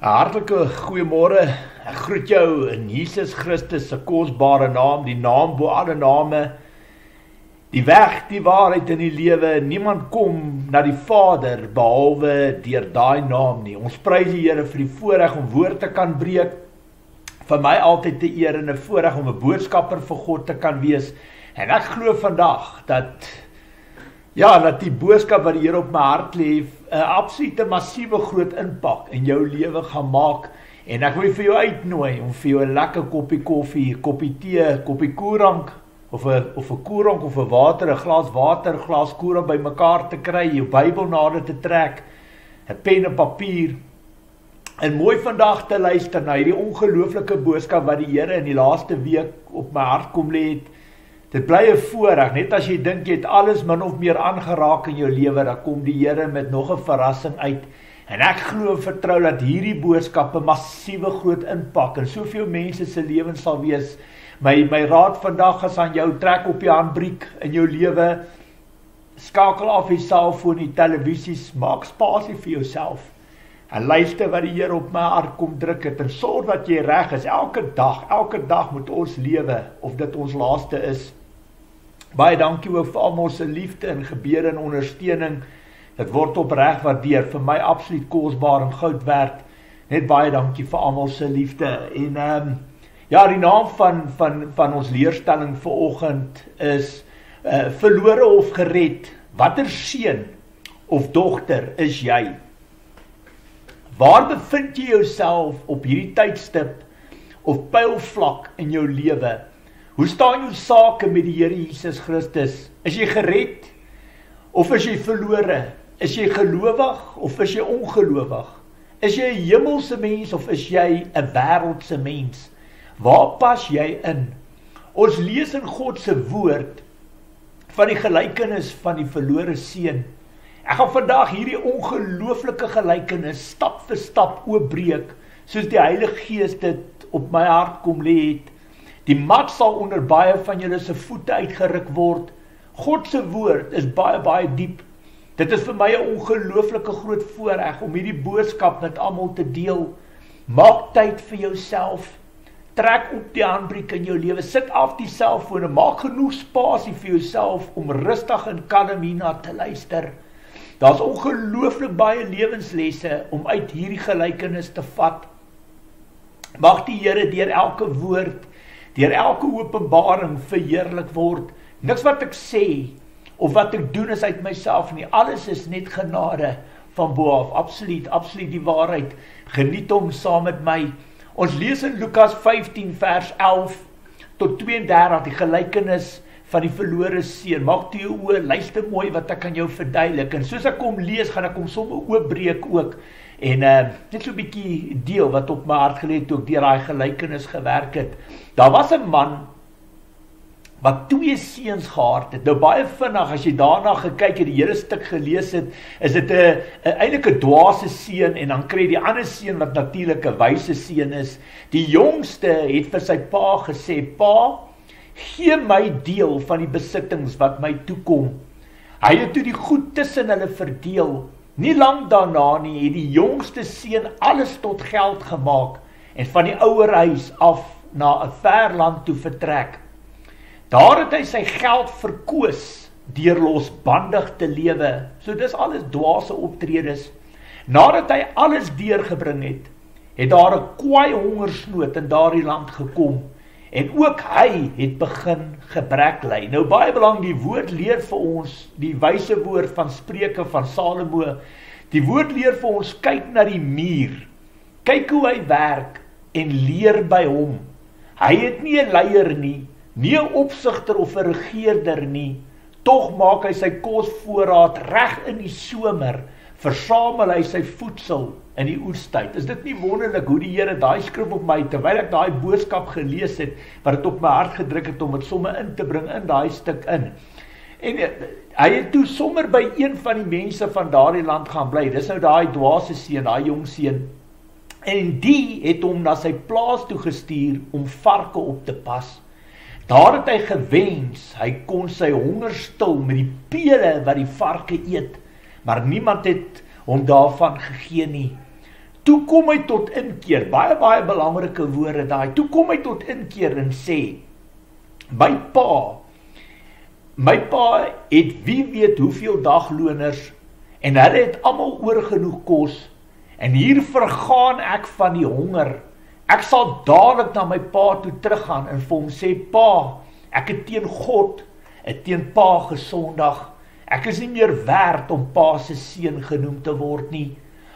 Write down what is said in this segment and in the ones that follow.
Hartlike goeiemôre. Ek groet jou in Jesus Christus se kosbare naam, die naam bo alle name, die weg, die waarheid in die lewe. Niemand kom na die Vader behalwe deur daai naam nie. Ons prys die Here vir die voorreg om woord te kan breek. Vir my altyd 'n eer en 'n voorreg om 'n boodskapper vir God te kan wees. En ek glo vandag dat die boodskap wat die Here op my hart lê 'n absolute massiewe groot impak in jou lewe gaan maak. En ek wil vir jou uitnooi om vir jou 'n lekker koppie koffie, koppie tee, koppie koerank of 'n koerank of 'n water, 'n glas water, glas koerank bymekaar te kry, jou Bybel nader te trek, 'n pen en papier. En mooi vandag te luister na hierdie ongelooflike boodskap wat die Here in die laaste week op my hart kom lê het. Dit bly 'n voorreg, net as jy dink jy het alles min of meer aangeraak in jou lewe, dan kom die Here met nog 'n verrassing uit. En ek glo en vertrou dat hierdie boodskap 'n massiewe groot impak in soveel mense se lewens sal wees. My raad vandag is aan jou, trek op die handbriek in jou lewe, skakel af die selfoon, die televisies, maak spasie vir jouself. En luister wat die Here op my hart kom druk het, en sorg dat jy reg is, elke dag moet ons lewe, of dit ons laaste is. Baie dankie ook vir almal se liefde en gebede en ondersteuning. Dit word opreg waardeer, vir my absoluut kosbaar en goud werd. Net baie dankie vir almal se liefde. En die naam van ons leerstelling vanoggend is verlore of gered. Watter seun of dogter is jy? Waar bevind jy jouself op hierdie tydstip of pylvlak in jou lewe? Hoe staan jou sake met die Here Jesus Christus? Is jy gered of is jy verlore? Is jy gelowig of is jy ongelowig? Is jy 'n hemelse mens of is jy 'n wêreldse mens? Waar pas jy in? Ons lees in God se woord van die gelykenis van die verlore seun. Ek gaan vandag hierdie ongelooflike gelykenis stap vir stap oopbreek, soos die Heilige Gees dit op my hart kom lê het. Die mat sal onder baie van julle se voete uitgeruk word. God se woord is baie diep. Dit is vir my 'n ongelooflike groot voorreg om hierdie boodskap met almal te deel. Maak tyd vir jouself. Trek op die handbriek in jou lewe. Sit af die selfone. Maak genoeg spasie vir jouself om rustig en kalm hierna te luister. Daar's ongelooflik baie lewenslesse om uit hierdie gelykenis te vat. Mag die Here deur elke woord, deur elke openbaring verheerlik word. Niks wat ek sê of wat ek doen is uit myself nie. Alles is net genade van bo af. Absoluut die waarheid. Geniet hom saam met my. Ons lees in Lukas 15 vers 11 tot 32 die gelykenis van die verlore seun. Maak toe jou oë, luister mooi wat ek aan jou verduidelik. En soos ek kom lees, gaan ek hom sommer oopbreek ook. En net so 'n bietjie deel wat op my hart gelê het toe ek deur daai gelykenis gewerk het. Daar was 'n man wat 2 seuns gehad het. Nou baie vinnig as jy daarna gekyk het, die hele stuk gelees het, is dit eintlik 'n dwaase seun en dan kry die ander seun wat natuurlik 'n wyse seun is. Die jongste het vir sy pa gesê: "Pa, gee my deel van die besittings wat my toekom." Hy het toe die goed tussen hulle verdeel. Nie lank daarna nie het die jongste seun alles tot geld gemaak en van die ouer huis af na 'n ver land toe vertrek. Daar het hy sy geld verkoos deur losbandig te lewe. So dis alles dwaase optredes. Nadat hy alles deurgebring het, het daar 'n kwaai hongersnood in daardie land gekom. En ook hy het begin gebrek ly. Nou baie belangrik, die woord leer vir ons, die wyse woord van Spreuke van Salomo, die woord leer vir ons, kyk na die muur, kyk hoe hy werk en leer by hom. Hy het nie 'n leier nie 'n opsigter of 'n regeerder nie, tog maak hy sy kosvoorraad reg in die somer, versamel hy sy voedsel in die oestyd. Is dit nie wonderlik hoe die Here daai skrif op my, terwyl ek daai boodskap gelees het, wat dit op my hart gedruk het om dit sommer in te bring in daai stuk in. En hy het toe sommer by een van die mense van daardie land gaan bly. Dis nou daai dwaase seun, daai jong seun. En die het hom na sy plaas toe gestuur om varke op te pas. Daar het hy gewens, hy kon sy honger stil met die pele wat die varke eet, maar niemand het hom daarvan gegee nie. Toe kom hy tot inkeer, baie belangrike woorde daai, toe kom hy tot inkeer en sê, my pa het wie weet hoeveel dagloners, en hulle het almal oorgenoeg kos, en hier vergaan ek van die honger. Ek sal dadelik na my pa toe teruggaan en vir hom sê, pa, ek het teen God, teen pa gesondig. Ek is nie meer werd om pa se seun genoem te word nie.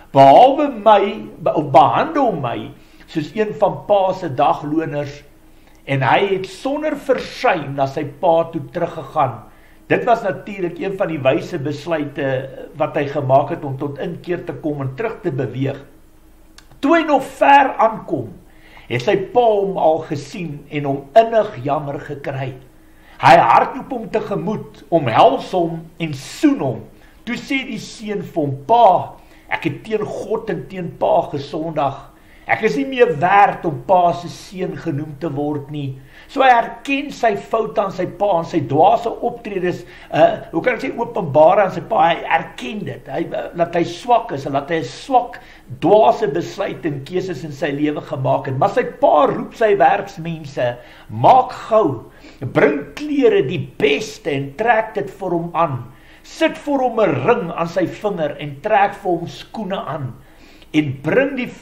Behandel my soos een van pa se dagloners, en hy het sonder versuim na sy pa toe teruggegaan. Dit was natuurlik een van die wyse besluite wat hy gemaak het om tot inkeer te kom en terug te beweeg. Toe hy nog ver aankom, het sy pa hom al gesien en hom innig jammer gekry. Hy hardloop hom tegemoet, omhels hom en soen hom. Toe sê die seun vir hom, pa, ek het teen God en teen pa gesondig. Ek is nie meer werd om pa se seun genoem te word nie. So hy erken sy fout aan sy pa en sy dwaase optredes, hoe kan ek sê, openbaar aan sy pa, hy erken dit, dat hy swak is, en dat hy swak, dwaase besluit en keuses in sy lewe gemaak het. Maar sy pa roep sy werksmense, maak gou, bring klere die beste en trek dit vir hom aan. Sit vir hom 'n ring aan sy vinger en trek vir hom skoene aan. En bring die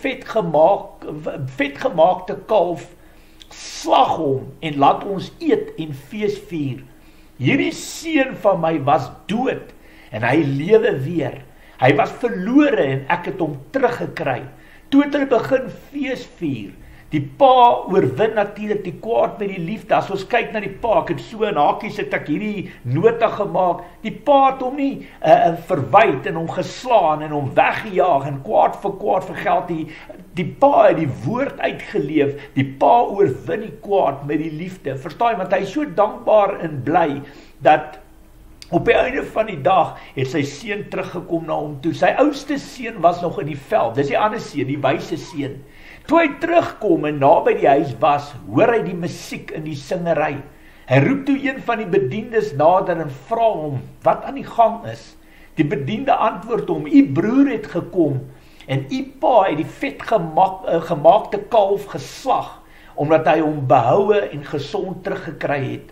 vetgemaakte kalf, slag hom en laat ons eet en fees vier. Hierdie seun van my was dood en hy lewe weer. Hy was verlore en ek het hom teruggekry. Toe het hulle begin fees vier. Die pa oorwin natuurlik die kwaad met die liefde. As ons kyk na die pa, ek het so in hakies het ek hierdie nota gemaak. Die pa het hom nie verwyd en hom geslaan en hom weggejaag en kwaad vir geld. Die pa het die woord uitgeleef. Die pa oorwin die kwaad met die liefde. Verstaan, want hy is so dankbaar en bly dat op die einde van die dag het sy seun teruggekom na hom toe. Sy oudste seun was nog in die veld. Dis die ander seun, die wyse seun. Toe hy terugkom en naby die huis was, hoor hy die musiek in die singery. Hy roep toe een van die bediendes nader en vra hom wat aan die gang is. Die bediende antwoord hom, u broer het gekom en u pa het die vetgemaakte kalf geslag, omdat hy hom behoue en gesond teruggekry het.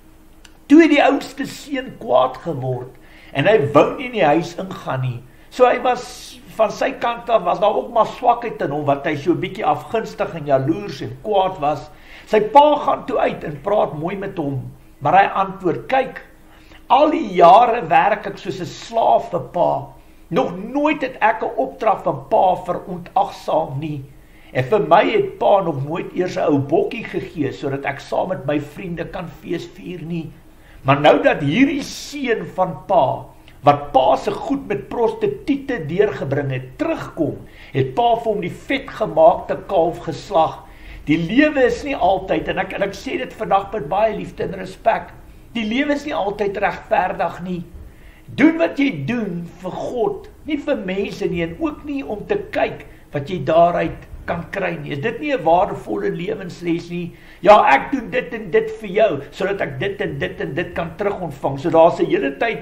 Toe het die oudste seun kwaad geword en hy wou nie in die huis ingaan nie. So hy was van sy kant af, was daar ook maar swakheid in hom, wat hy so 'n bietjie afgunstig en jaloers en kwaad was. Sy pa gaan toe uit en praat mooi met hom, maar hy antwoord, kyk, al die jare werk ek soos 'n slaaf vir pa, nog nooit het ek 'n opdrag van pa verontagsaam nie, en vir my het pa nog nooit eers 'n ou bokkie gegee, sodat ek saam met my vriende kan fees vier nie. Maar nou dat hierdie seun van pa, wat pa se goed met prostituie deurgebring het, terugkom, het pa vir hom die vetgemaakte kalf geslag. Die lewe is nie altyd, en ek sê dit vandag met baie liefde en respek, die lewe is nie altyd regverdig nie. Doen wat jy doen vir God, nie vir mense nie, en ook nie om te kyk wat jy daaruit kan kry nie. Is dit nie 'n waardevolle lewensles nie? Ja, ek doen dit en dit vir jou, sodat ek dit en dit en dit kan terugontvang. So daar's 'n hele tyd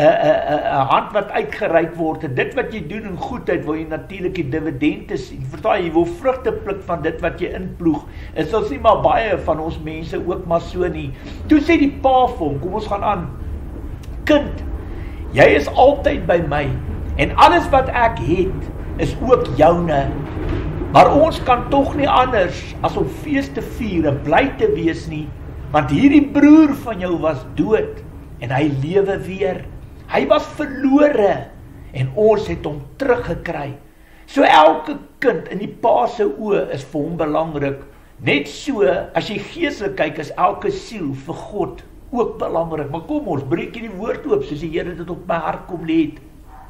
'n hand wat uitgereik word, en dit wat jy doen in goedheid, wil jy natuurlik die dividende sien. Verstaan jy, wil vrugte pluk van dit wat jy inploeg. Is ons nie maar baie van ons mense ook maar so nie. Toe sê die pa vir hom, kom ons gaan aan. Kind, jy is altyd by my, en alles wat ek het, is ook joune. Maar ons kan tog nie anders as om fees te vier en bly te wees nie, want hierdie broer van jou was dood en hy lewe weer. Hy was verlore en ons het hom teruggekry. So elke kind in die pa se oë is vir hom belangrik. Net so, as jy geestelik kyk, is elke siel vir God ook belangrik. Maar kom ons, breek die woord oop, soos die Here dit op my hart kom lê het.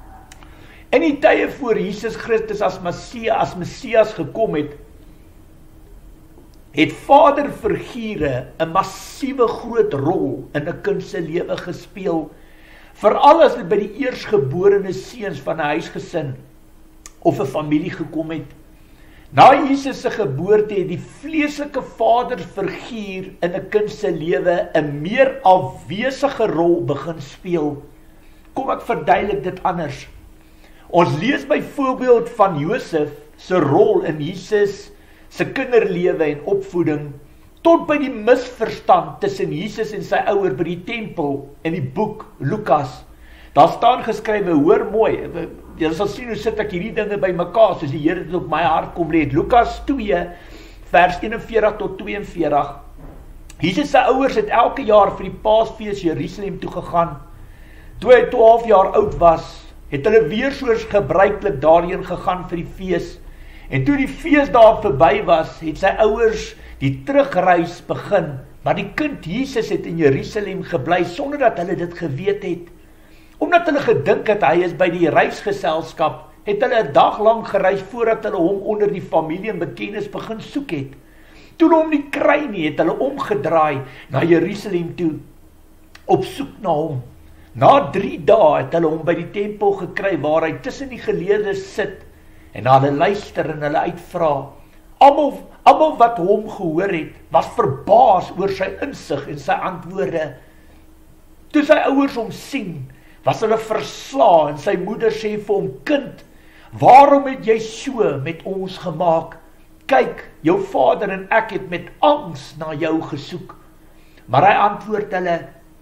In die tye voor Jesus Christus as Messias gekom het, het vader figure 'n massiewe groot rol in 'n kind se lewe gespeel, veral as dit by die eersgeborene seuns van 'n huisgesin of 'n familie gekom het. Na Jesus se geboorte het die vleeslike vaderfiguur in 'n kind se lewe 'n meer afwesige rol begin speel. Kom ek verduidelik dit anders. Ons lees byvoorbeeld van Josef se rol in Jesus se kinderlewe en opvoeding, tot by die misverstand tussen Jesus en sy ouers by die tempel in die boek Lukas. Daar staan geskrywe, hoor mooi, jy sal sien hoe sit ek hierdie dinge by mekaar, soos die Here dit op my hart kom lê. Lukas 2, vers 41 tot 42. Jesus se ouers het elke jaar vir die Paasfees Jerusalem toe gegaan. Toe hy 12 jaar oud was, het hulle weer soos gebruiklik daarheen gegaan vir die fees. En toe die feesdae verby was, het sy ouers die terugreis begin. Maar die kind Jesus het in Jerusalem gebly sonder dat hulle dit geweet het. Omdat hulle gedink het hy is by die reisgeselskap, het hulle 'n dag lank gereis voordat hulle hom onder die familie en bekennis begin soek het. Toe hulle hom nie kry nie, het hulle omgedraai na Jerusalem toe, op soek na hom. Na 3 dae het hulle hom by die tempel gekry, waar hy tussen die geleerdes sit, en hulle luister en hulle uitvra. Almal wat hom gehoor het, was verbaas oor sy insig en sy antwoorde. Toe sy ouers hom sien, was hulle versla, en sy moeder sê vir hom, kind, waarom het jy so met ons gemaak? Kyk, jou vader en ek het met angs na jou gesoek. Maar hy antwoord hulle,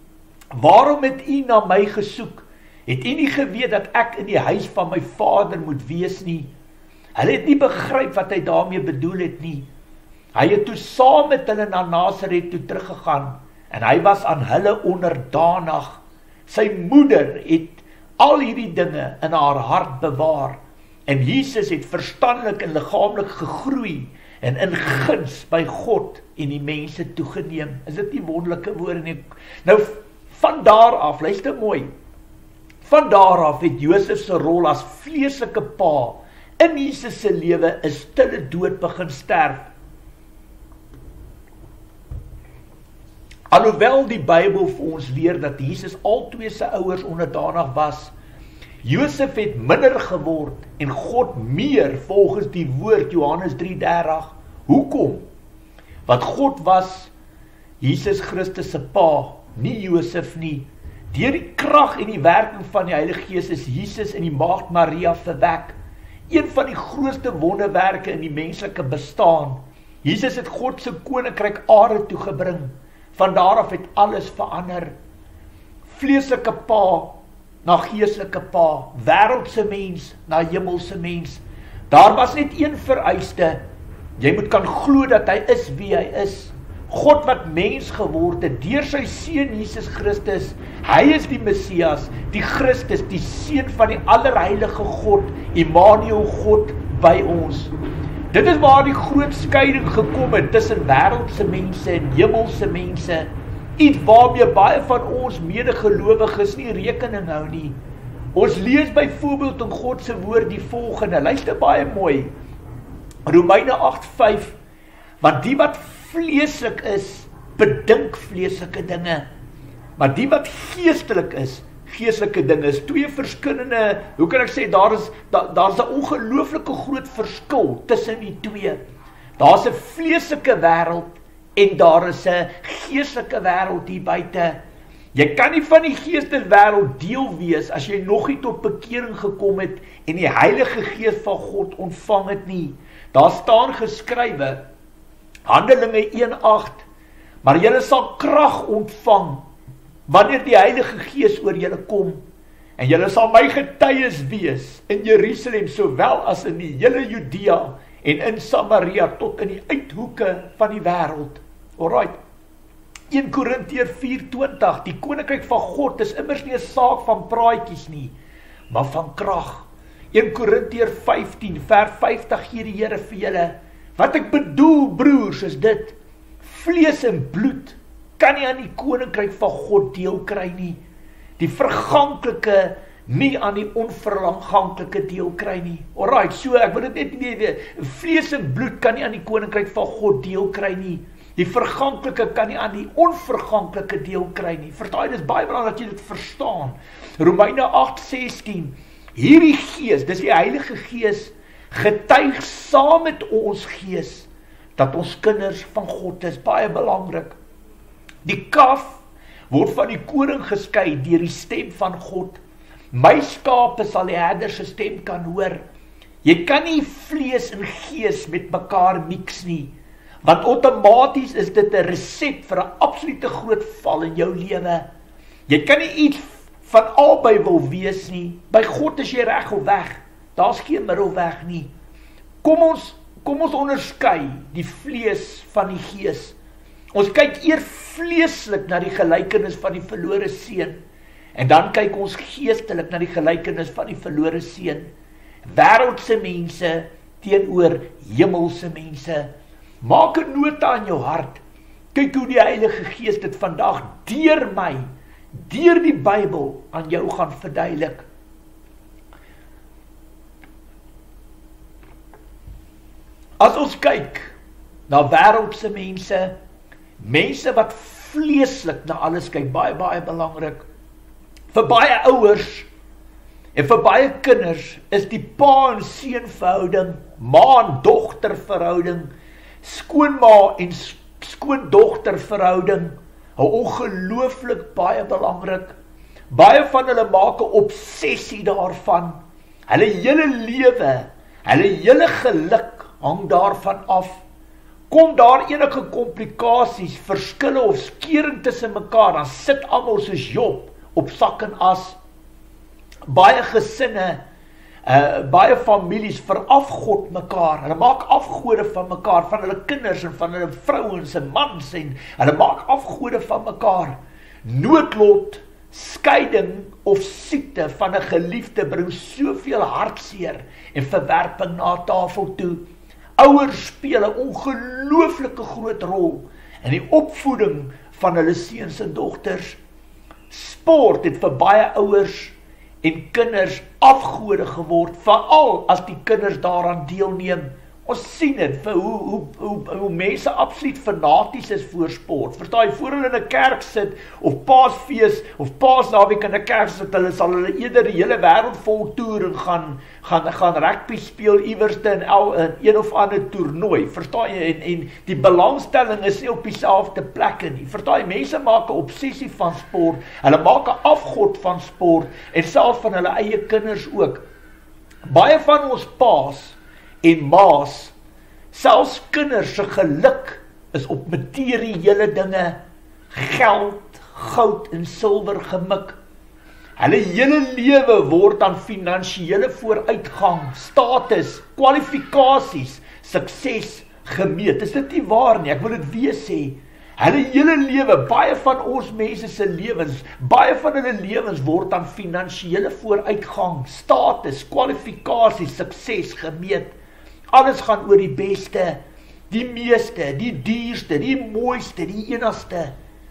waarom het u na my gesoek? Het u nie geweet dat ek in die huis van my vader moet wees nie? Hulle het nie begryp wat hy daarmee bedoel het nie. Hy het toe saam met hulle na Nasaret toe teruggegaan, en hy was aan hulle onderdanig. Sy moeder het al hierdie dinge in haar hart bewaar, en Jesus het verstandelik en liggaamlik gegroei, en in guns by God en die mense toegeneem. Is dit nie wonderlike woorde nie? Nou, van daar af, luister mooi, van daar af het Josef se rol as vleeslike pa in Jesus se lewe 'n stille dood begin sterf. Alhoewel die Bybel vir ons leer dat Jesus albei sy ouers onderdanig was, Josef het minder geword en God meer volgens die woord Johannes 3:30. Hoekom? Want God was Jesus Christus se pa, nie Josef nie. Deur die krag en die werking van die Heilige Gees is Jesus in die maagd Maria verwek. Een van die grootste wonderwerke in die menslike bestaan. Jesus het God se koninkryk aarde toe gebring. Van daar af het alles verander. Vleeslike pa na geestelike pa, wêreldse mens na hemelse mens. Daar was net een vereiste. Jy moet kan glo dat hy is wie hy is. God wat mens geword het deur sy seun Jesus Christus. Hy is die Messias, die Christus, die seun van die allerheilige God, Immanuel, God by ons. Dit is waar die groot skeiding gekom het tussen wêreldse mense en hemelse mense. Iets waarmee baie van ons medegelowiges nie rekening hou nie. Ons lees byvoorbeeld in God se woord die volgende. Luister baie mooi. Romeine 8:5. Want die wat vleeslik is, bedink vleeslike dinge. Maar die wat geestelik is, geestelike dinge is twee verskillende, hoe kan ek sê, daar is 'n ongelooflike groot verskil tussen die twee. Daar is 'n vleeslike wêreld en daar is 'n geestelike wêreld hier buite. Jy kan nie van die geesteswêreld deel wees as jy nog nie tot bekering gekom het en die Heilige Gees van God ontvang het nie. Daar staan geskrywe, Handelinge 1:8, maar julle sal krag ontvang wanneer die Heilige Gees oor julle kom, en julle sal my getuies wees in Jerusalem sowel as in die hele Judea en in Samaria tot in die uithoeke van die wêreld. Alright. 1 Korintiërs 4:20, die koninkryk van God is immers nie 'n saak van praatjies nie, maar van krag. 1 Korintiërs 15 vers 50 gee die Here vir julle. Wat ek bedoel, broers, is dit: vlees en bloed kan nie aan die koninkryk van God deel kry nie. Die verganklike nie aan die onverganklike deel kry nie. Alright, so ek wil dit net weet, vlees en bloed kan nie aan die koninkryk van God deel kry nie. Die verganklike kan nie aan die onverganklike deel kry nie. Verstaan, dit is baie belangrik dat jy dit verstaan. Romeine 8:16, hierdie Gees, dis die Heilige Gees, getuig saam met ons gees, dat ons kinders van God is, baie belangrik. Die kalf word van die koring geskei deur die stem van God. My skape sal die herder se stem kan hoor. Jy kan nie vlees en gees met mekaar mix nie, want outomaties is dit 'n resep vir 'n absolute groot val in jou lewe. Jy kan nie iets van albei wil wees nie. By God is jy reg of weg. Daar's geen middelweg nie. Kom ons onderskei die vlees van die gees. Ons kyk eers vleeslik na die gelykenis van die verlore seun, en dan kyk ons geestelik na die gelykenis van die verlore seun. Wêreldse mense teenoor hemelse mense. Maak 'n nota in jou hart. Kyk hoe die Heilige Gees dit vandag deur my, deur die Bybel aan jou gaan verduidelik. As ons kyk na wêreldse mense, mense wat vleeslik na alles kyk, baie belangrik. Vir baie ouers en vir baie kinders is die pa en seun verhouding, ma en dogter verhouding, skoonma en skoondogter verhouding, ongelooflik baie belangrik. Baie van hulle maak 'n obsessie daarvan. Hulle hele lewe, hulle hele geluk hang daarvan af. Kom daar enige komplikasies, verskille of skeuring tussen mekaar, dan sit almal soos Job op sak en as. Baie gesinne, baie families verafgod mekaar. Hulle maak afgode van mekaar, van hulle kinders en van hulle vrouens en mans, en hulle maak afgode van mekaar. Noodlot, skeiding of siekte van 'n geliefde bring soveel hartseer en verwerping na tafel toe. Ouers speel 'n ongelooflike groot rol in die opvoeding van hulle seuns en dogters. Sport het vir baie ouers en kinders afgode geword, veral as die kinders daaraan deelneem. Ons sien dit vir hoe mense absoluut fanaties is vir sport. Verstaan jy, voor hulle in 'n kerk sit, of Paasfees, of Paasnaweek in 'n kerk sit, sal hulle eerder die hele wêreld vol toer en gaan rugby speel iewerste in een of ander toernooi. Verstaan jy, en die belangstelling is nie op dieselfde plekke nie. Verstaan jy, mense maak 'n obsessie van sport, hulle maak 'n afgod van sport, en self van hulle eie kinders ook. Baie van ons paas en maas, selfs kinders se geluk is op materiële dinge, geld, goud en silwer gemik. Hulle hele lewe word aan finansiële vooruitgang, status, kwalifikasies, sukses gemeet. Is dit nie waar nie? Ek wil dit weer sê. Hulle hele lewe, baie van ons mense se lewens, baie van hulle lewens word aan finansiële vooruitgang, status, kwalifikasies, sukses gemeet. Alles gaan oor die beste, die meeste, die duurste, die mooiste, die enigste.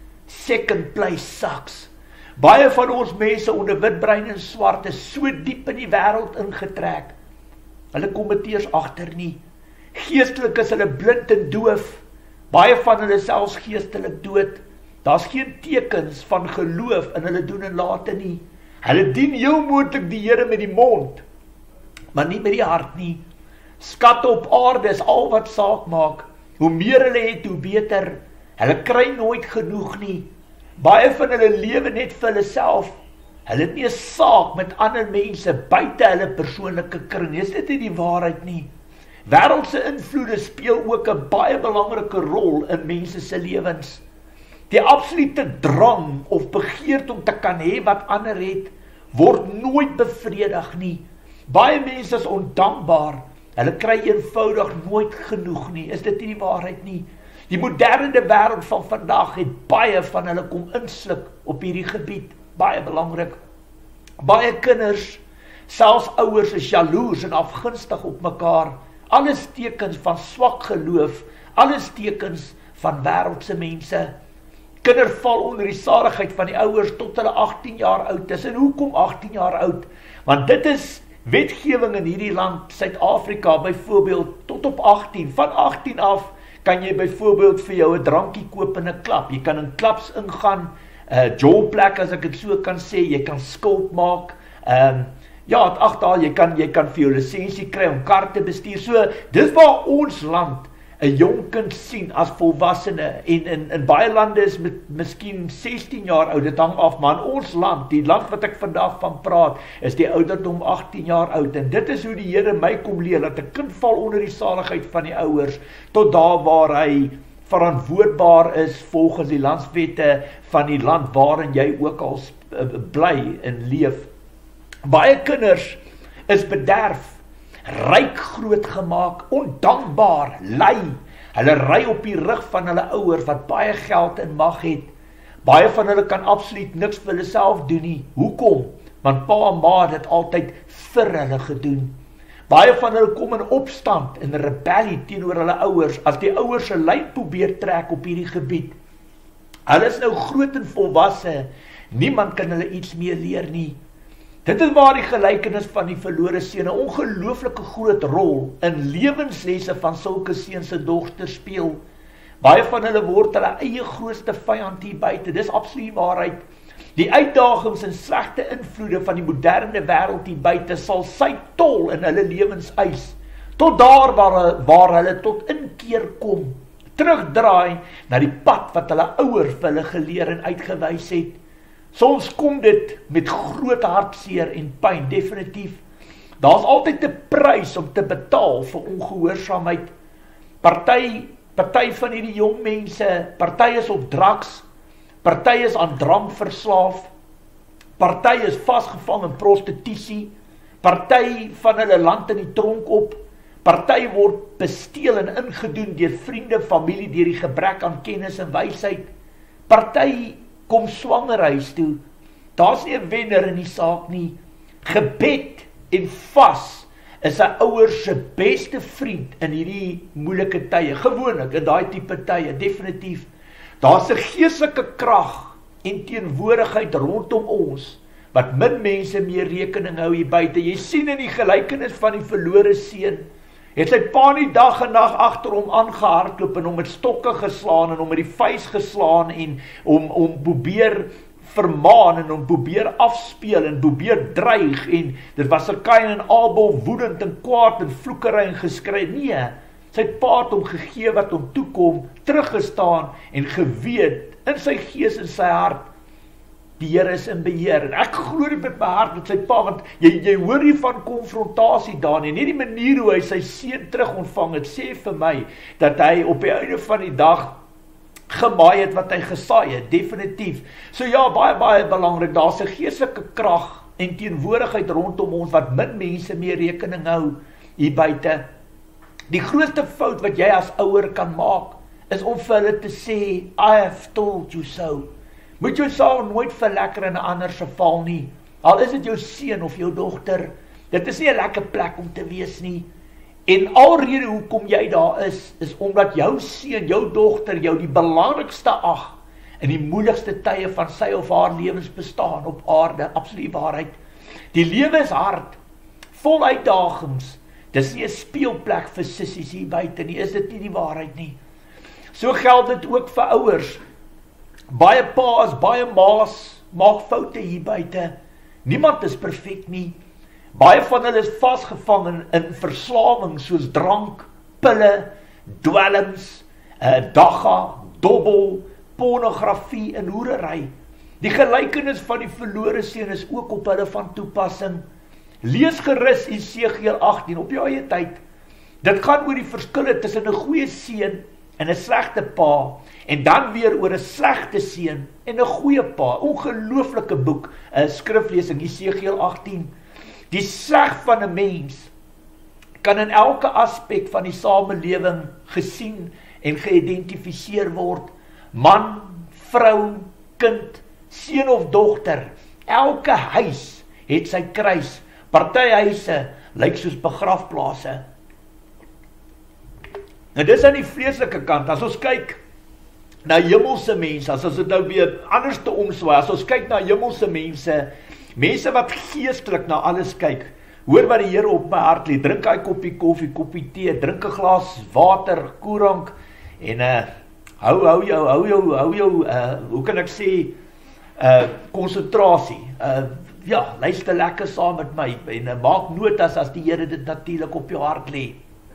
Second place sucks. Baie van ons mense onder wit, bruin en swart is so diep in die wêreld ingetrek. Hulle kom dit eers agter nie. Geestelik is hulle blind en doof. Baie van hulle selfs geestelik dood. Daar's geen tekens van geloof in hulle doen en late nie. Hulle dien heel moontlik die Here met die mond, maar nie met die hart nie. Skatte op aarde is al wat saak maak. Hoe meer hulle het, hoe beter. Hulle kry nooit genoeg nie. Baie van hulle lewe net vir hulle self. Hulle het nie 'n saak met ander mense buite hulle persoonlike kring. Is dit nie die waarheid nie? Wêreldse invloede speel ook 'n baie belangrike rol in mense se lewens. Die absolute drang of begeerte om te kan hê wat ander het, word nooit bevredig nie. Baie mense is ondankbaar. Hulle kry eenvoudig nooit genoeg nie. Is dit nie die waarheid nie? Die moderne wêreld van vandag het baie van hulle kom insluk op hierdie gebied. Baie belangrik. Baie kinders, selfs ouers, is jaloers en afgunstig op mekaar. Alles tekens van swak geloof, alles tekens van wêreldse mense. Kinders val onder die sadigheid van die ouers tot hulle 18 jaar oud is. En hoekom 18 jaar oud? Want dit is wetgewing in hierdie land, Suid-Afrika byvoorbeeld, tot op 18. Van 18 af kan jy byvoorbeeld vir jou 'n drankie koop in 'n klub. Jy kan in klubs ingaan, jolplek as ek dit so kan sê, jy kan skuld maak. Ja, jy kan vir jou lisensie kry om kar te bestuur. So, dis waar ons land 'n jong kind sien as volwassene, en in baie lande is miskien 16 jaar oud, dit hang af, maar in ons land, die land wat ek vandag van praat, is die ouderdom 18 jaar oud, en dit is hoe die Here my kom leer, dat 'n kind val onder die saligheid van die ouers, tot daar waar hy verantwoordbaar is volgens die landswette van die land waarin jy ook al bly en leef. Baie kinders is bederf, ryk groot gemaak, ondankbaar, lui. Hulle ry op die rug van hulle ouers wat baie geld en mag het. Baie van hulle kan absoluut niks vir hulle self doen nie. Hoekom? Want pa en ma het dit altyd vir hulle gedoen. Baie van hulle kom in opstand en rebellie teenoor hulle ouers, as die ouers 'n lyn probeer trek op hierdie gebied. Hulle is nou groot en volwasse, niemand kan hulle iets meer leer nie. Dit is waar die gelykenis van die verlore seun 'n ongelooflike groot rol in lewenslesse van sulke seuns en dogters speel. Baie van hulle word hulle eie grootste vyand hier buite, dis absoluut waarheid. Die uitdagings en slegte invloede van die moderne wêreld hier buite sal sy tol in hulle lewens eis, tot daar waar hulle tot inkeer kom, terugdraai na die pad wat hulle ouers vir hulle geleer en uitgewys het. Soms kom dit met groot hartseer en pyn, definitief. Daar's altyd 'n prys om te betaal vir ongehoorsaamheid. Party van hierdie jong mense, party is op drugs, party is aan drank verslaaf, party is vasgevang in prostitusie, party van hulle land in die tronk op, party word besteel en ingedoen deur vriende, familie, deur die gebrek aan kennis en wysheid. Party kom swanger huis toe. Daar's nie 'n wenner in die saak nie. Gebed en vas is 'n ouers se beste vriend in hierdie moeilike tye. Gewoonlik in daai tipe tye, definitief. Daar's 'n geestelike krag en teenwoordigheid rondom ons wat min mense meer rekening hou hier buite. Jy sien in die gelykenis van die verlore seun, het sy pa nie dag en nag agter hom aangehardloop en hom met stokke geslaan en hom met die vuis geslaan en om probeer vermaan en hom probeer afspeel en probeer dreig, en dit was 'n Kain en Abel woedend en kwaad en vloekery en geskry. Nee, sy pa het hom gegee wat hom toekom, teruggestaan en geweet in sy gees en sy hart, die Here is in beheer. En ek glo dit met my hart met sy pa, want jy hoor nie van konfrontasie daar nie. Nie die manier hoe hy sy seun terug ontvang het, sê vir my, dat hy op die einde van die dag gemaai het wat hy gesaai het, definitief. So ja, baie belangrik, daar's 'n geestelike krag en teenwoordigheid rondom ons wat min mense meer rekening hou hier buite. Die grootste fout wat jy as ouer kan maak, is om vir hulle te sê, I have told you so. Moet jou saak nooit verlekker in 'n ander se val nie. Al is dit jou seun of jou dogter, dit is nie 'n lekker plek om te wees nie. En alrede hoekom jy daar is omdat jou seun, jou dogter, jou die belangrikste ag in die moeilikste tye van sy of haar lewensbestaan op aarde, absoluut waarheid. Die lewe is hard, vol uitdagings. Dis nie 'n speelplek vir sissies hier buite nie, is dit nie die waarheid nie. So geld dit ook vir ouers. Baie pa's, baie ma's maak foute hier buite. Niemand is perfek nie. Baie van hulle is vasgevang in verslawing soos drank, pille, dwelms, dagga, dobbel, pornografie en hoerery. Die gelykenis van die verlore seun is ook op hulle van toepassing. Lees gerus Esegiel 18 op jou eie tyd. Dit gaan oor die verskille tussen 'n goeie seun en 'n slegte pa, en dan weer oor 'n slegte seun en 'n goeie pa. Ongelooflike boek, 'n skriflesing, Esegiel 18. Die sleg van 'n mens kan in elke aspek van die samelewing gesien en geïdentifiseer word. Man, vrou, kind, seun of dogter. Elke huis het sy kruis. Party huise lyk soos begrafplase. Nou dis aan die vleeslike kant. As ons kyk na hemelse mense, as ons dit nou weer anders te omswaai, as ons kyk na hemelse mense, mense wat geestelik na alles kyk, hoor wat die Here op my hart lê, drink 'n koppie koffie, koppie tee, drink 'n glas water, koerant, en hou jou, hoe kan ek sê, konsentrasie, ja, luister lekker saam met my, en maak notas as die Here dit natuurlik op jou hart lê.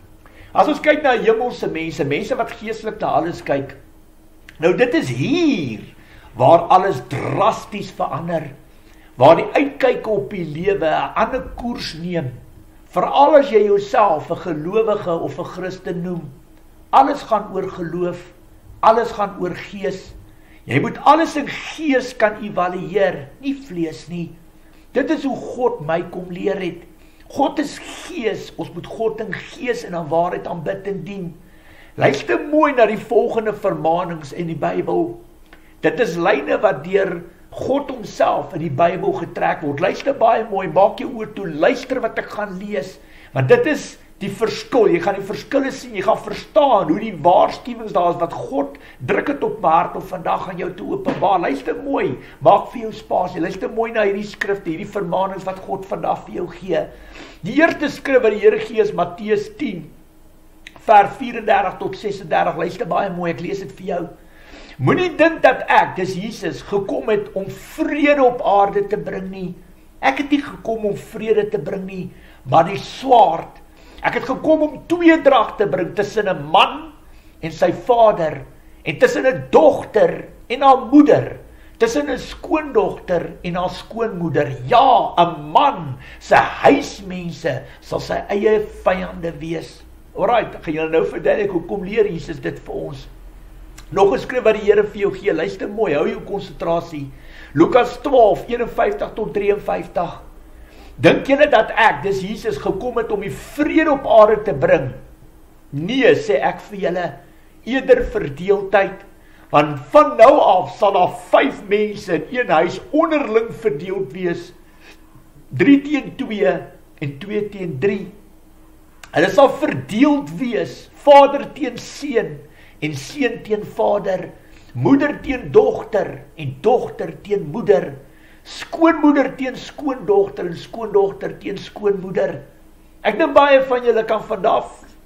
As ons kyk na hemelse mense, mense wat geestelik na alles kyk, nou dit is hier waar alles drasties verander, waar die uitkyk op die lewe 'n ander koers neem, veral as jy jouself 'n gelowige of 'n Christen noem. Alles gaan oor geloof, alles gaan oor gees. Jy moet alles in gees kan evalueer, nie vlees nie. Dit is hoe God my kom leer het. God is gees, ons moet God in gees en in waarheid aanbid en dien. Luister mooi na die volgende vermaanings in die Bybel. Dit is lyne wat deur God homself in die Bybel getrek word. Luister baie mooi, maak jou oor toe, luister wat ek gaan lees, want dit is die verskil, jy gaan die verskille sien, jy gaan verstaan hoe die waarskuwings daar is, wat God druk het op my hart om vandag aan jou te openbaar. Luister mooi, maak vir jou spasie, luister mooi na hierdie skrifte, hierdie vermaanings wat God vandag vir jou gee. Die eerste skrif wat die Here gee is Matteus 10, vers 34 tot 36, luister baie mooi, ek lees dit vir jou. Moenie dink dat ek, dis Jesus, gekom het om vrede op aarde te bring nie. Ek het nie gekom om vrede te bring nie, maar die swaard. Ek het gekom om tweedrag te bring tussen 'n man en sy vader, en tussen 'n dogter en haar moeder, tussen 'n skoondogter en haar skoonmoeder. Ja, 'n man se huismense sal sy eie vyande wees. Alright, ek gaan julle nou verduidelik hoekom leer Jesus dit vir ons. Nog 'n skrif wat die Here vir jou gee, luister mooi, hou jou konsentrasie. Lukas 12, 51 tot 53. Dink julle dat ek, dis Jesus, gekom het om die vrede op aarde te bring? Nee, sê ek vir julle, eerder verdeeldheid. Want van nou af sal daar 5 mense in een huis onderling verdeeld wees. 3 teen 2 en 2 teen 3. Hulle sal verdeeld wees, vader teen seun en seun teen vader, moeder teen dogter en dogter teen moeder, skoonmoeder teen skoondogter en skoondogter teen skoonmoeder. Ek dink baie van julle kan vandag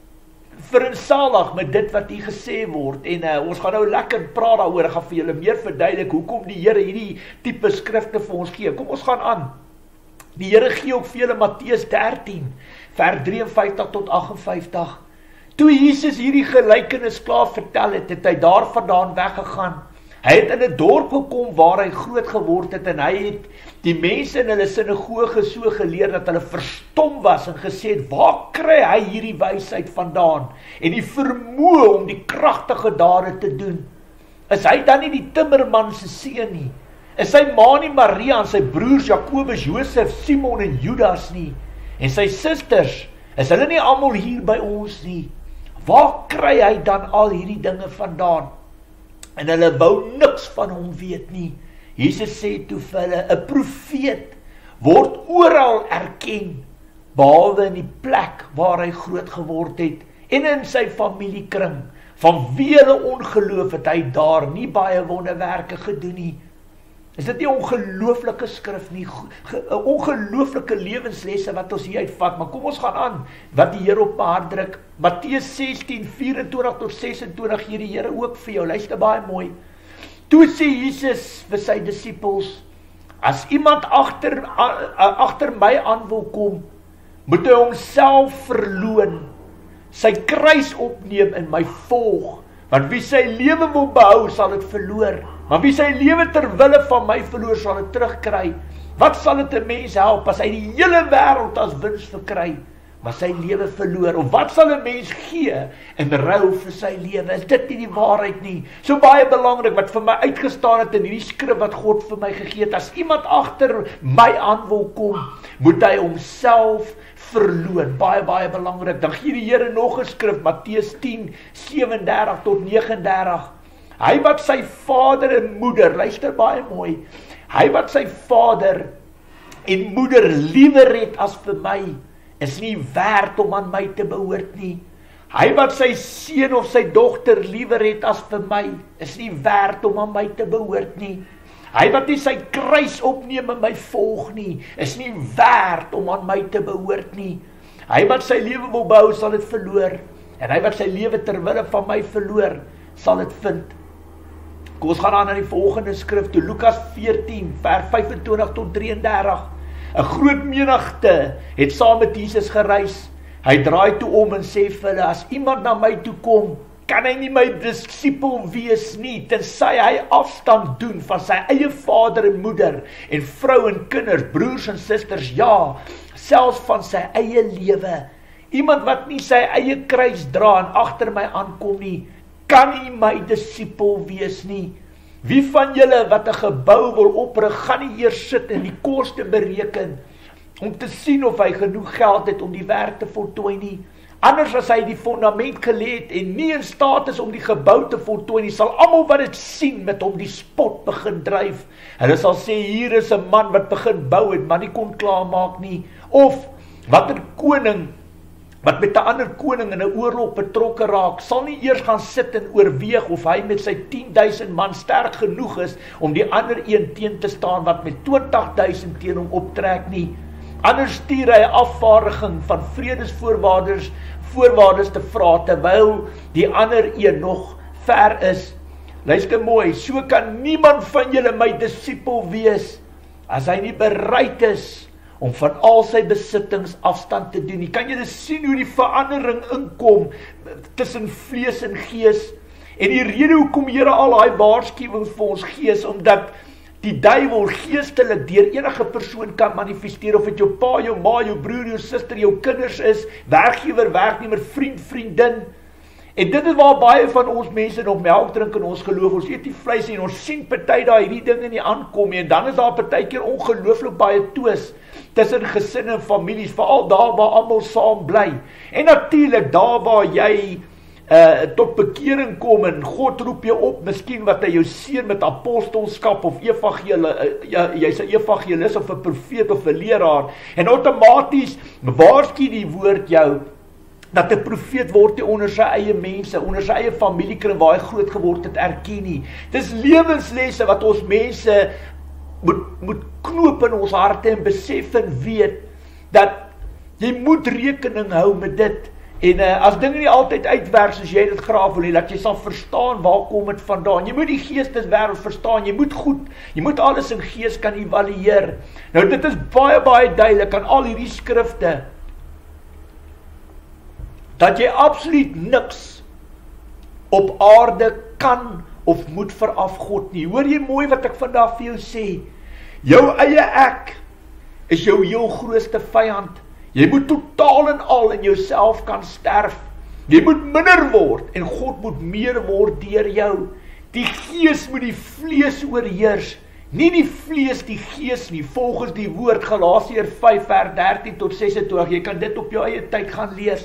veronsalig met dit wat hier gesê word, en ons gaan nou lekker praat daaroor. Ek gaan vir julle meer verduidelik hoekom die Here hierdie tipe skrifte vir ons gee. Kom ons gaan aan. Die Here gee ook vir julle Matteus 13, vers 53 tot 58. Toe Jesus hierdie gelykenis klaar vertel het, het hy daarvandaan weggegaan. Hy het in 'n dorp gekom waar hy groot geword het, en hy het die mense in hulle sinagoge so geleer dat hulle verstom was en gesê het, waar kry hy hierdie wysheid vandaan en die vermoë om die kragtige dade te doen? Is hy dan nie die timmerman se seun nie? Is sy ma nie Maria en sy broers Jakobus, Josef, Simon en Judas nie? En sy susters, is hulle nie almal hier by ons nie? Waar kry hy dan al hierdie dinge vandaan? En hulle wou niks van hom weet nie. Jesus sê toe vir hulle, 'n profeet word oral erken, behalwe in die plek waar hy groot geword het, en in sy familiekring. Vanweë hulle ongeloof het hy daar nie baie wonderwerke gedoen nie. Is dit nie ongelooflike skrif nie, ongelooflike lewenslesse wat ons hier uitvat, maar kom ons gaan aan, wat die Here op my hart druk. Matteus 16, 24 tot 26 gee die Here ook vir jou, luister baie mooi. Toe sê Jesus vir sy disippels, as iemand agter my aan wil kom, moet hy homself verloon, sy kruis opneem en my volg, want wie sy lewe wil behou, sal dit verloor. Maar wie sy lewe ter wille van my verloor, sal dit terugkry. Wat sal dit 'n mens help as hy die hele wêreld as wins verkry, maar sy lewe verloor? Of wat sal 'n mens gee in ruil vir sy lewe? Is dit nie die waarheid nie? So baie belangrik wat vir my uitgestaan het in hierdie skrif wat God vir my gegee het. As iemand agter my aan wil kom, moet hy homself verloon. Baie, baie belangrik. Dan gee die Here nog 'n skrif, Matteus 10, 37 tot 39. Hy wat sy vader en moeder, luister baie mooi, hy wat sy vader en moeder liewer het as vir my, is nie werd om aan my te behoort nie. Hy wat sy seun of sy dogter liewer het as vir my, is nie werd om aan my te behoort nie. Hy wat nie sy kruis opneem en my volg nie, is nie werd om aan my te behoort nie. Hy wat sy lewe wil bou, sal dit verloor, en hy wat sy lewe ter wille van my verloor, sal dit vind. Kom ons gaan aan na die volgende skrif toe, Lukas 14, vers 25 tot 33. 'n groot menigte het saam met Jesus gereis. Hy draai toe om en sê vir hulle, as iemand na my toe kom, kan hy nie my disipel wees nie, tensy hy afstand doen van sy eie vader en moeder, en vrou en kinders, broers en susters, ja, selfs van sy eie lewe. Iemand wat nie sy eie kruis dra en agter my aankom nie, kan nie my disipel wees nie. Wie van julle wat 'n gebou wil oprig, gaan nie eers sit en die koste bereken, om te sien of hy genoeg geld het om die werk te voltooi nie. Anders as hy die fondament gelê het en nie in staat is om die gebou te voltooi nie, sal almal wat dit sien met hom die spot begin dryf. Hulle sal sê, hier is 'n man wat begin bou het, maar nie kon klaarmaak nie. Of, wat 'n koning wat met 'n ander koning in 'n oorlog betrokke raak, sal nie eers gaan sit en oorweeg of hy met sy 10.000 man sterk genoeg is om die ander een teen te staan wat met 20.000 teen hom optrek nie. Anders stuur hy 'n afvaardiging van vredesvoorwaarders te vra, terwyl die ander een nog ver is. Luister mooi, so kan niemand van julle my disipel wees, as hy nie bereid is om van al sy besittings afstand te doen. Kan julle sien hoe die verandering inkom tussen vlees en gees? En die rede hoekom Here al daai waarskuwings vir ons gee, is omdat die duiwel geestelik deur enige persoon kan manifesteer, of dit jou pa, jou ma, jou broer, jou suster, jou kinders is, werkgewer, werknemer, vriend, vriendin. En dit is waar baie van ons mense nog melk drink in ons geloof. Ons eet nie vleis en ons sien party daai hierdie dinge nie aankom nie, en dan is daar partykeer ongelooflik baie twis tussen gesinne en families, veral daar waar almal saam bly. En natuurlik daar waar jy tot bekering kom en God roep jou op, miskien wat hy jou seën met apostelskap of jy's 'n evangelis of 'n profeet of 'n leraar, en outomaties waarsku die woord jou dat 'n profeet word nie onder sy eie mense, onder sy eie familiekring waar hy groot geword het, erken nie. Dis lewenslesse wat ons mense moet knoop in ons harte en besef en weet, dat jy moet rekening hou met dit. En as dinge nie altyd uitwerk soos jy dit graag wil hê, dat jy sal verstaan waar kom dit vandaan. Jy moet die geesteswêreld verstaan, jy moet alles in gees kan evalueer. Nou dit is baie duidelik aan al hierdie skrifte, dat jy absoluut niks op aarde kan of moet veraf God nie. Hoor jy mooi wat ek vandag vir jou sê? Jou eie ek is jou heel grootste vyand. Jy moet totaal en al in jouself kan sterf. Jy moet minder word en God moet meer word deur jou. Die gees moet die vlees oorheers, nie die vlees die gees nie, volgens die woord Galasiërs 5 vers 13 tot 26. Jy kan dit op jou eie tyd gaan lees.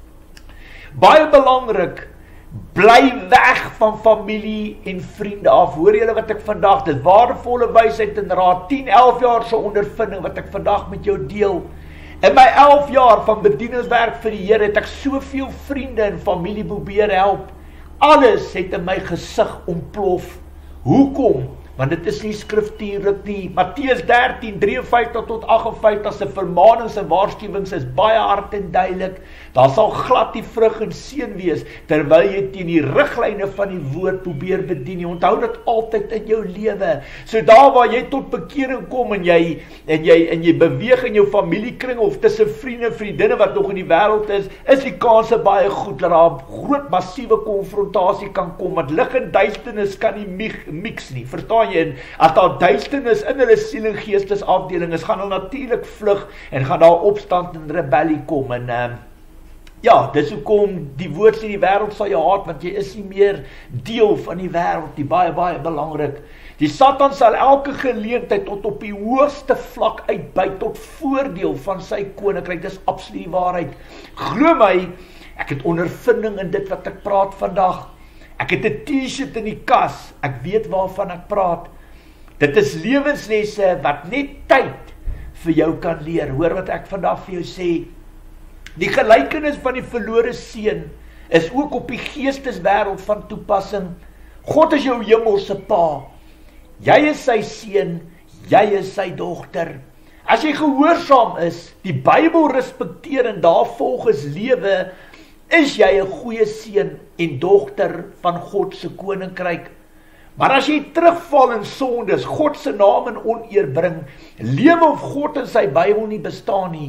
Baie belangrik, bly weg van familie en vriende af. Hoor julle wat ek vandag, dit waardevolle wysheid en raad, 10-11 jaar se ondervinding wat ek vandag met jou deel. In my 11 jaar van bedieningswerk vir die Here het ek soveel vriende en familie probeer help. Alles het in my gesig ontplof. Hoekom? Want dit is nie skriftuurlik nie. Matteus 13:53 tot 58 se vermaanings en waarskuwings is baie hard en duidelik. Daar sal glad die vrug en seën wees, terwyl jy teen die riglyne van die woord probeer bedien. Jy onthou dit altyd in jou lewe. So daar waar jy tot bekering kom en jy beweeg in jou familiekring of tussen vriende en vriendinne wat nog in die wêreld is die kanse baie goed dat daar 'n groot massiewe konfrontasie kan kom, want lig en duisternis kan nie mix nie. Verstaan jy? En as daar duisternis in hulle siel en geestesafdeling is, gaan hulle natuurlik vlug en gaan daar opstand en rebellie kom. En ja, dis hoekom die woord sê die wêreld sal jou haat, want jy is nie meer deel van die wêreld nie. Baie belangrik. Die Satan sal elke geleentheid tot op die hoogste vlak uitbuit tot voordeel van sy koninkryk. Dis absoluut die waarheid. Glo my, ek het ondervinding in dit wat ek praat vandag. Ek het 'n T-shirt in die kas. Ek weet waarvan ek praat. Dit is lewenslesse wat net tyd vir jou kan leer. Hoor wat ek vandag vir jou sê. Die gelykenis van die verlore seun is ook op die geesteswêreld van toepassing. God is jou hemelse pa. Jy is sy seun, jy is sy dogter. As jy gehoorsaam is, die Bybel respekteer en daarvolgens lewe, is jy 'n goeie seun en dogter van God se koninkryk. Maar as jy terugval in sondes, God se naam in oneer bring, lewe of God in sy Bybel nie bestaan nie,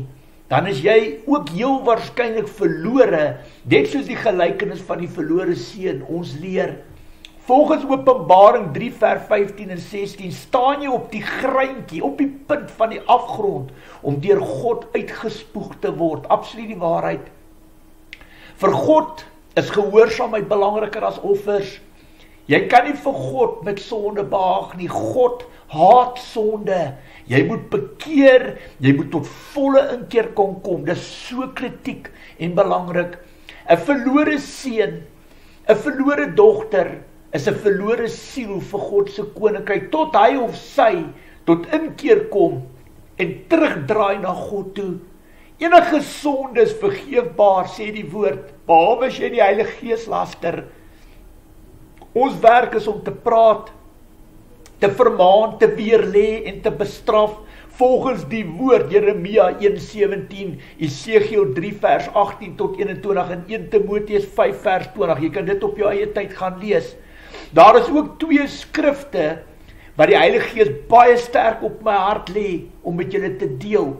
dan is jy ook heel waarskynlik verlore, net soos die gelykenis van die verlore seun ons leer. Volgens Openbaring 3 vers 15 en 16 staan jy op die greintjie, op die punt van die afgrond, om deur God uitgespoeg te word. Absoluut die waarheid. Vir God is gehoorsaamheid belangriker as offers. Jy kan nie vir God met sonde behaag nie. God haat sonde. Jy moet bekeer, jy moet tot volle inkeer kon kom. Dis so kritiek en belangrik. 'n verlore seun, 'n verlore dogter, is 'n verlore siel vir God se koninkryk, tot hy of sy tot inkeer kom en terugdraai na God toe. Enige sonde is vergeefbaar, sê die woord, behalwe as jy die Heilige Gees laster. Ons werk is om te praat, te vermaan, te weerlê en te bestraf, volgens die woord, Jeremia 1:17, Esegiel 3 vers 18 tot 21 en 1 Timoteus 5 vers 20. Jy kan dit op jou eie tyd gaan lees. Daar is ook 2 skrifte wat die Heilige Gees baie sterk op my hart lê om met julle te deel.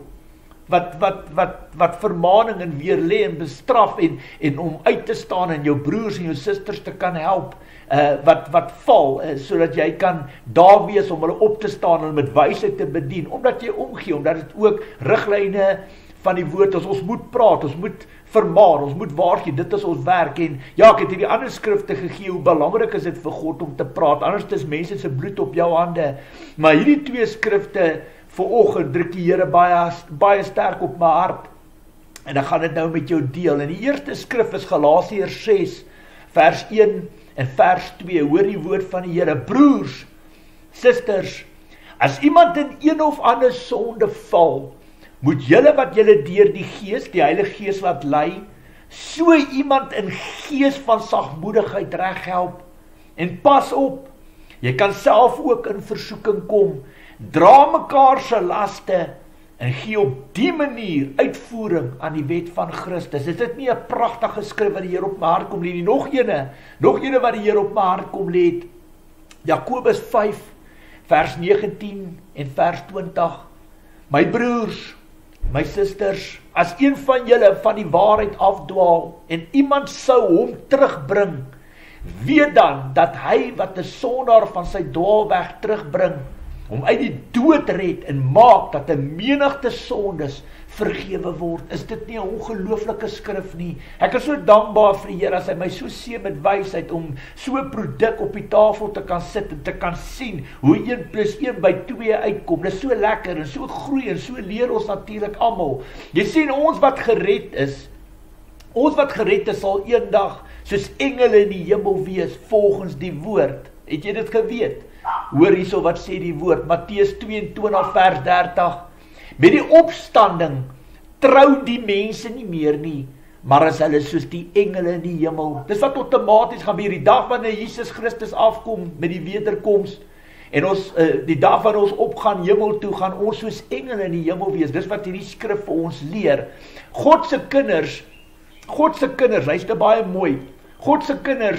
Wat vermaning en weerlê en bestraf en om uit te staan en jou broers en jou susters te kan help, wat val, sodat jy kan daar wees om hulle op te staan en met wysheid te bedien, omdat jy omgee, omdat dit ook riglyne van die woord is. Ons moet praat, ons moet vermaan, ons moet waarsku, dit is ons werk. En ja, ek het hierdie ander skrifte gegee, hoe belangrik is dit vir God om te praat, anders is mense se bloed op jou hande. Maar hierdie 2 skrifte vanoggend druk die Here baie sterk op my hart, en ek gaan dit nou met jou deel. En die eerste skrif is Galasiërs 6 vers 1 en vers 2, hoor die woord van die Here. Broers, susters, as iemand in een of ander sonde val, moet julle wat julle deur die Gees, die Heilige Gees laat lei, so iemand in gees van sagmoedigheid reghelp. En pas op, jy kan self ook in versoeking kom, dra mekaar se laste en gee op die manier uitvoering aan die wet van Christus. Is dit nie 'n pragtige skrif wat die Here op my hart kom lê nie? Nog ene wat die Here op my hart kom lê. Jakobus 5 vers 19 en vers 20. My broers, my susters, as een van julle van die waarheid afdwaal en iemand sou hom terugbring, weet dan dat hy wat 'n sondaar van sy dwaalweg terugbring, om uit die dood red en maak dat 'n menigte sondes vergewe word. Is dit nie 'n ongelooflike skrif nie? Ek is so dankbaar vir die Here as hy my so seën met wysheid om so 'n produk op die tafel te kan sit en te kan sien hoe 1 + 1 by 2 uitkom. Dit is so lekker en so groei en so leer ons natuurlik almal. Jy sien, ons wat gered is sal eendag soos engele in die hemel wees volgens die woord. Het jy dit geweet? Hoor hierso wat sê die woord, Matteus 22 vers 30. Met die opstanding trou die mense nie meer nie, maar as hulle soos die engele in die hemel. Dis wat outomaties gaan gebeur die dag wanneer Jesus Christus afkom met die wederkoms. En ons die dag wanneer ons opgaan hemel toe, gaan ons soos engele in die hemel wees. Dis wat hierdie skrif vir ons leer. God se kinders, hy's te baie mooi. God se kinders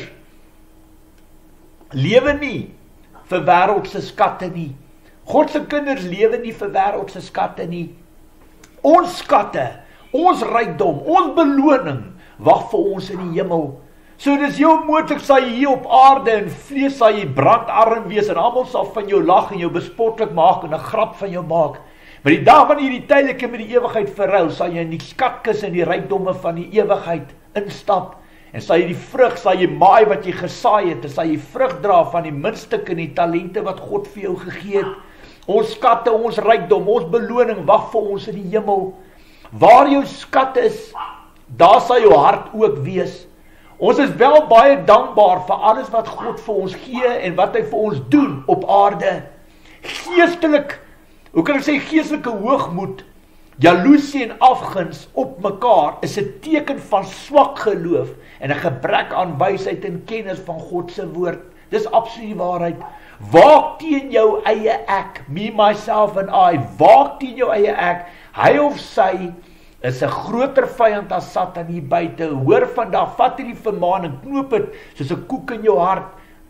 lewe nie vir wêreldse skatte nie. God se kinders lewe nie vir wêreldse skatte nie. Ons skatte, ons rykdom, ons beloning wag vir ons in die hemel. So dis heel moontlik sal jy hier op aarde in vlees sal jy brandarm wees en almal sal van jou lag en jou bespotlik maak en 'n grap van jou maak. Maar die dag wanneer jy die tydelike met die ewigheid verhou, sal jy in die skatkis en die rykdomme van die ewigheid instap. En sal jy die vrug, sal jy maai wat jy gesaai het, en sal jy vrug dra van die muntstuk en die talente wat God vir jou gegee het. Ons skatte, ons rykdom, ons beloning wag vir ons in die hemel. Waar jou skat is, daar sal jou hart ook wees. Ons is wel baie dankbaar vir alles wat God vir ons gee en wat hy vir ons doen op aarde. Geestelik, hoe kan ek sê, geestelike hoogmoed, jaloesie en afguns op mekaar is 'n teken van swak geloof en 'n gebrek aan wysheid en kennis van God se woord. Dis absoluut die waarheid. Waak teen jou eie ek, me, myself and I. Waak teen jou eie ek. Hy of sy is 'n groter vyand as Satan hier buite. Hoor vandag, vat hierdie vermaning, knoop dit soos 'n koek in jou hart.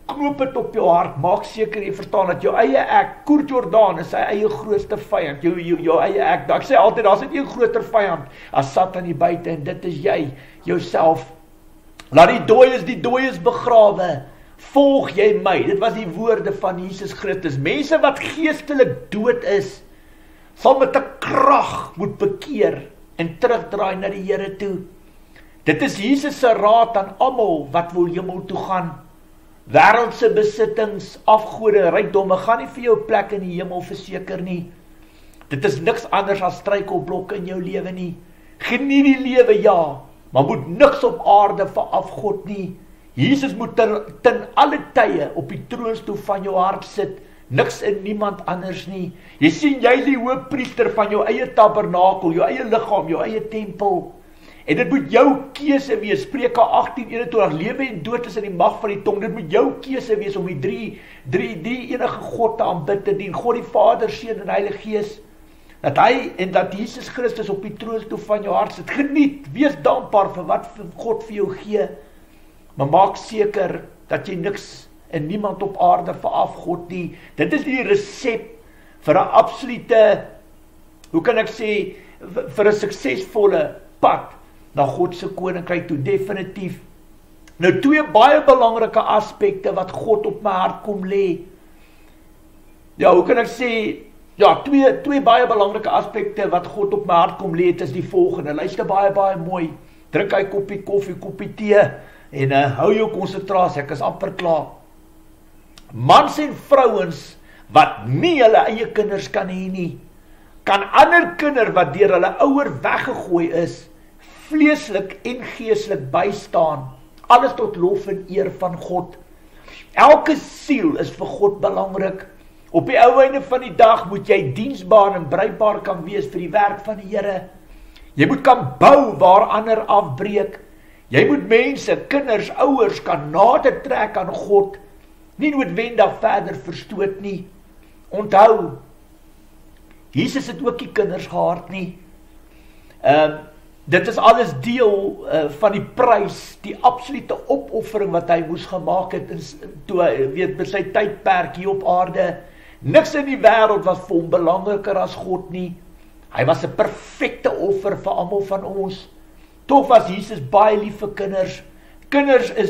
knoop het op jou hart, maak seker jy verstaan dat jou eie ek, Koert Jordaan is sy eie grootste vyand, jou eie ek, ek sê altyd, daar is nie 'n groter vyand as Satan hier buite, en dit is jy, jouself. Laat die dooies begrawe, volg jy my, dit was die woorde van Jesus Christus. Mense wat geestelik dood is, sal met 'n krag moet bekeer, en terugdraai na die Here toe. Dit is Jesus se raad aan almal wat wil hemel toe gaan. Wêreldse besittings, afgode, rykdomme gaan nie vir jou plek in die hemel verseker nie. Dit is niks anders as struikelblokke in jou lewe nie. Geniet die lewe, ja, maar moet niks op aarde vir afgod nie. Jesus moet ten alle tye op die troonstoel van jou hart sit, niks in niemand anders nie. Jy sien, jy is die hoofpriester van jou eie tabernakel, jou eie liggaam, jou eie tempel. En dit moet jou keuse wees, Spreuke 18:21, lewe en dood is in die mag van die tong, dit moet jou keuse wees om die drie enige God te aanbid, te dien, God die Vader, Seun en Heilige Gees, dat hy en dat Jesus Christus op die troonstoel van jou hart sit. Geniet, wees dankbaar vir wat God vir jou gee, maar maak seker dat jy niks en niemand op aarde vir afgod nie. Dit is die resep vir 'n absolute, hoe kan ek sê, vir 'n suksesvolle pad na God se koninkryk toe, definitief. Nou 2 baie belangrike aspekte wat God op my hart kom lê. Ja, hoe kan ek sê, ja, twee baie belangrike aspekte wat God op my hart kom lê, is die volgende. Luister baie mooi. Druk hy koppie koffie, koppie tee en hou jou konsentrasie, ek is amper klaar. Mans en vrouens wat nie hulle eie kinders kan hê nie, kan ander kinder wat deur hulle ouer weggegooi is, vleeslik en geestelik bystaan, alles tot lof en eer van God. Elke siel is vir God belangrik. Op die ou einde van die dag moet jy diensbaar en bruikbaar kan wees vir die werk van die Here. Jy moet kan bou waar ander afbreek. Jy moet mense, kinders, ouers kan nader trek aan God, nie noodwendig verder verstoot nie. Onthou, Jesus het ook nie kinders gehad nie. Dit is alles deel van die prys, die absolute opoffering wat hy moes gemaak het, toe hy, weet, met sy tydperk hier op aarde. Niks in die wêreld was vir hom belangriker as God nie. Hy was 'n perfekte offer vir almal van ons. Tog was Jesus baie lief vir kinders. Kinders is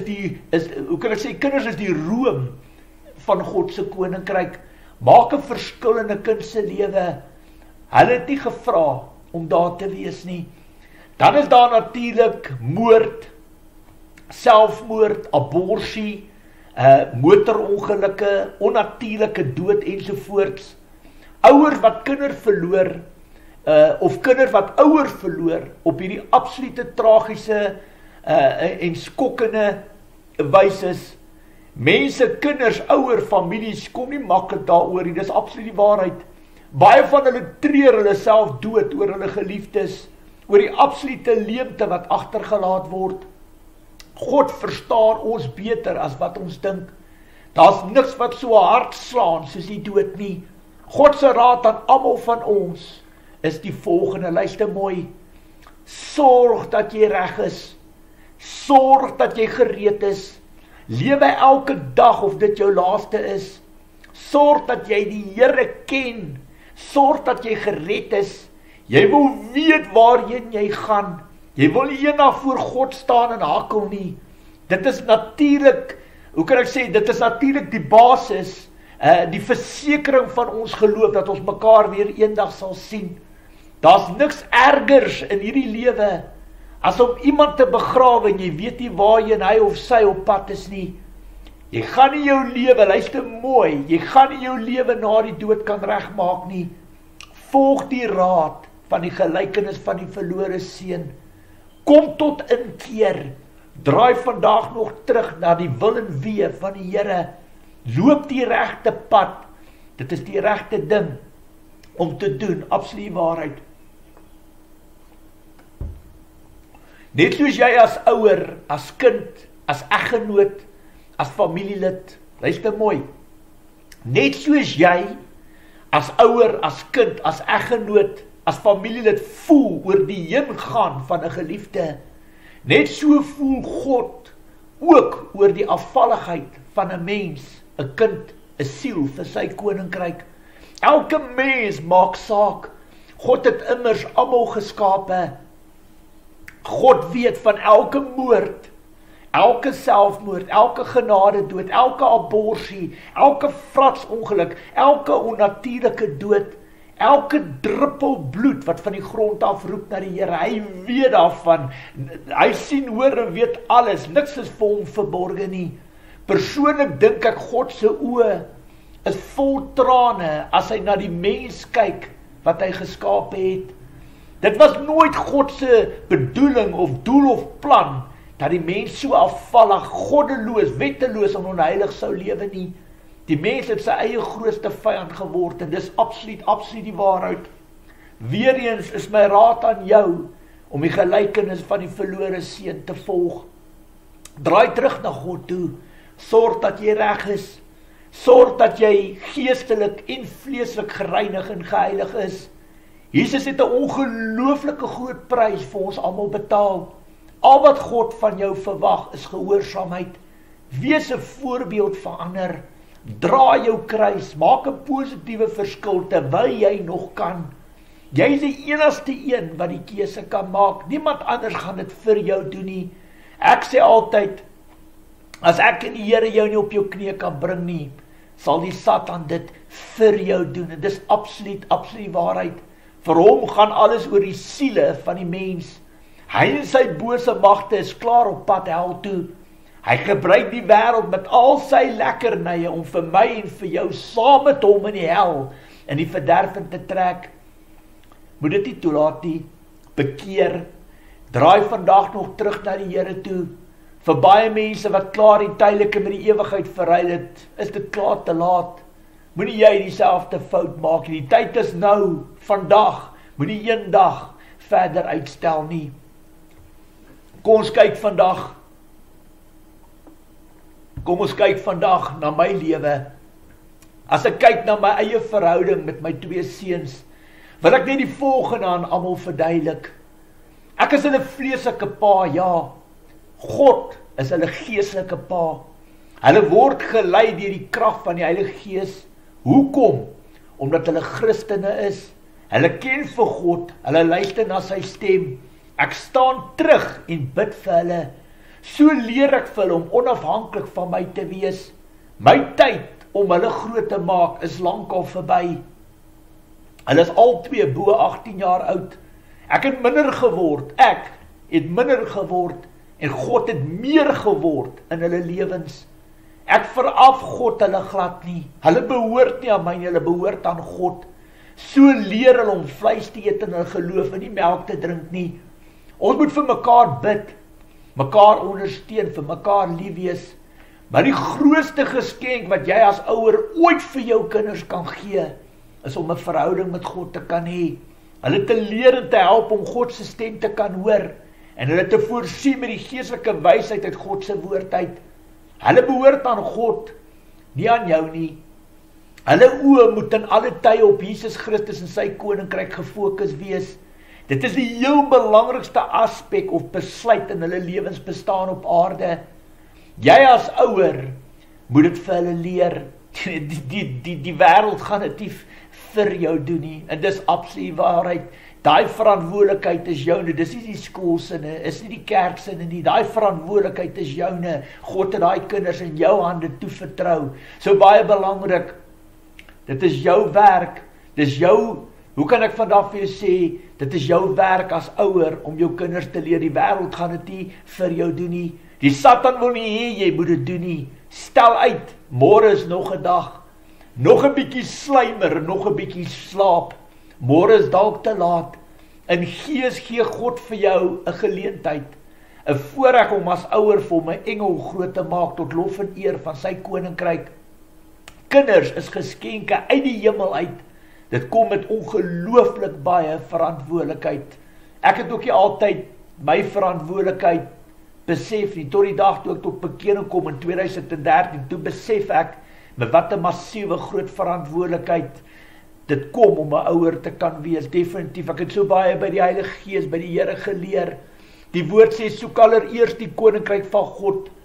die room van God se koninkryk. Maak 'n verskil in 'n kind se lewe. Hulle het nie gevra om daar te wees nie. Dan is daar natuurlik moord, selfmoord, aborsie, motorongelukke, onnatuurlike dood ensovoorts. Ouers wat kinders verloor, of kinders wat ouers verloor, op hierdie absolute tragiese en skokkende wyse. Mense, kinders, ouer, families, kom nie maklik daaroor nie, dis absoluut die waarheid. Baie van hulle treur hulle self dood oor hulle geliefdes, oor die absolute leemte wat agtergelaat word. God verstaan ons beter as wat ons dink. Daar's niks wat so hard slaan soos die dood nie. God se raad aan almal van ons is die volgende, luister mooi. Sorg dat jy reg is. Sorg dat jy gereed is. Lewe elke dag of dit jou laaste is. Sorg dat jy die Here ken. Sorg dat jy gered is. Jy wil weet waarheen jy gaan. Jy wil nie eendag voor God staan en hakkel nie. Dit is natuurlik, hoe kan ek sê, dit is natuurlik die basis, die versekering van ons geloof, dat ons mekaar weer eendag sal sien. Daar's niks ergers in hierdie lewe, as om iemand te begrawe en jy weet nie waarheen hy of sy op pad is nie. Jy gaan nie jou lewe, luister mooi, jy gaan nie jou lewe na die dood kan regmaak nie. Volg die raad van die gelykenis van die verlore seun. Kom tot inkeer. Draai vandag nog terug na die wil en wee van die Here. Loop die regte pad. Dit is die regte ding om te doen, absoluut waarheid. Net soos jy as ouer, as kind, as eggenoot, as familielid, luister mooi. Net soos jy as ouer, as kind, as eggenoot, as familielid voel oor die heengaan van 'n geliefde, net so voel God ook oor die afvalligheid van 'n mens, 'n kind, 'n siel vir sy koninkryk. Elke mens maak saak. God het immers almal geskape. God weet van elke moord, elke selfmoord, elke genadedood, elke aborsie, elke fratsongeluk, elke onnatuurlike dood, elke druppel bloed wat van die grond af roep na die Here. Hy weet daarvan. Hy sien, hoor en weet alles. Niks is vir hom verborge nie. Persoonlik dink ek God se oë is vol trane as hy na die mens kyk wat hy geskape het. Dit was nooit God se bedoeling of doel of plan dat die mens so afvallig, goddeloos, wetteloos en onheilig sou lewe nie. Die mens het sy eie grootste vyand geword en dis absoluut die waarheid. Weereens is my raad aan jou om die gelykenis van die verlore seun te volg. Draai terug na God toe. Sorg dat jy reg is. Sorg dat jy geestelik en vleeslik gereinig en geheilig is. Jesus het 'n ongelooflike groot prys vir ons almal betaal. Al wat God van jou verwag is gehoorsaamheid. Wees 'n voorbeeld vir ander. Dra jou kruis, maak 'n positiewe verskil terwyl jy nog kan. Jy is die enigste een wat die keuse kan maak. Niemand anders gaan dit vir jou doen nie. Ek sê altyd, as ek en die Here jou nie op jou knie kan bring nie, sal die Satan dit vir jou doen. En dis absoluut die waarheid. Vir hom gaan alles oor die siele van die mens. Hy en sy bose magte is klaar op pad hel toe. Hy gebruik die wêreld met al sy lekkernye om vir my en vir jou saam met hom in die hel en die verderf in te trek. Moet dit nie toelaat nie. Bekeer. Draai vandag nog terug na die Here toe. Vir baie mense wat klaar die tydelike met die ewigheid verruil het, is dit klaar te laat. Moenie jy dieselfde fout maak nie. Die tyd is nou, vandag. Moenie een dag verder uitstel nie. Kom ons kyk vandag na my lewe. As ek kyk na my eie verhouding met my twee seuns, wil ek net die volgende aan almal verduidelik. Ek is hulle vleeslike pa, ja. God is hulle geestelike pa. Hulle word gelei deur die krag van die Heilige Gees. Hoekom? Omdat hulle Christene is. Hulle ken vir God, hulle luister na sy stem. Ek staan terug en bid vir hulle. So leer ek vir hulle om onafhanklik van my te wees. My tyd om hulle groot te maak is lankal verby. Hulle is al twee bo 18 jaar oud. Ek het minder geword en God het meer geword in hulle lewens. Ek veraf God hulle glad nie. Hulle behoort nie aan my, hulle behoort aan God. So leer hulle om vleis te eet en hulle geloof en nie melk te drink nie. Ons moet vir mekaar bid, mekaar ondersteun, vir mekaar lief wees. Maar die grootste geskenk wat jy as ouer ooit vir jou kinders kan gee, is om 'n verhouding met God te kan hê. Hulle te leer en te help om God se stem te kan hoor en hulle te voorsien met die geestelike wysheid uit God se woord uit. Hulle behoort aan God, nie aan jou nie. Hulle oë moet in alle tye op Jesus Christus en sy koninkryk gefokus wees. Dit is die heel belangrikste aspek of besluit in hulle lewensbestaan op aarde. Jy as ouer moet dit vir hulle leer. Die wêreld gaan dit nie vir jou doen nie. En dis absoluut waarheid. Daai verantwoordelikheid is joune. Dis nie die skoolsinne, is nie die kerksinne nie. Daai verantwoordelikheid is joune. God het daai kinders in jou hande toevertrou. So baie belangrik. Dit is jou werk. Dis jou. Hoe kan ek vandag vir jou sê, dit is jou werk as ouer om jou kinders te leer. Die wêreld gaan dit nie vir jou doen nie. Die Satan wil nie hê jy moet dit doen nie. Stel uit, môre is nog 'n dag. Nog 'n bietjie slymer, nog 'n bietjie slaap. Môre is dalk te laat. In gees gee God vir jou 'n geleentheid, 'n voorreg om as ouer vir my engel groot te maak tot lof en eer van sy koninkryk. Kinders is geskenke uit die hemel uit. Dit kom met ongelooflik baie verantwoordelikheid. Ek het ook nie altyd my verantwoordelikheid besef nie, tot die dag toe ek tot bekering kom in 2013, toe besef ek met wat 'n massiewe groot verantwoordelikheid dit kom om 'n ouer te kan wees. Definitief, ek het so baie by die Heilige Gees, by die Here geleer. Die woord sê, soek allereers die koninkryk van God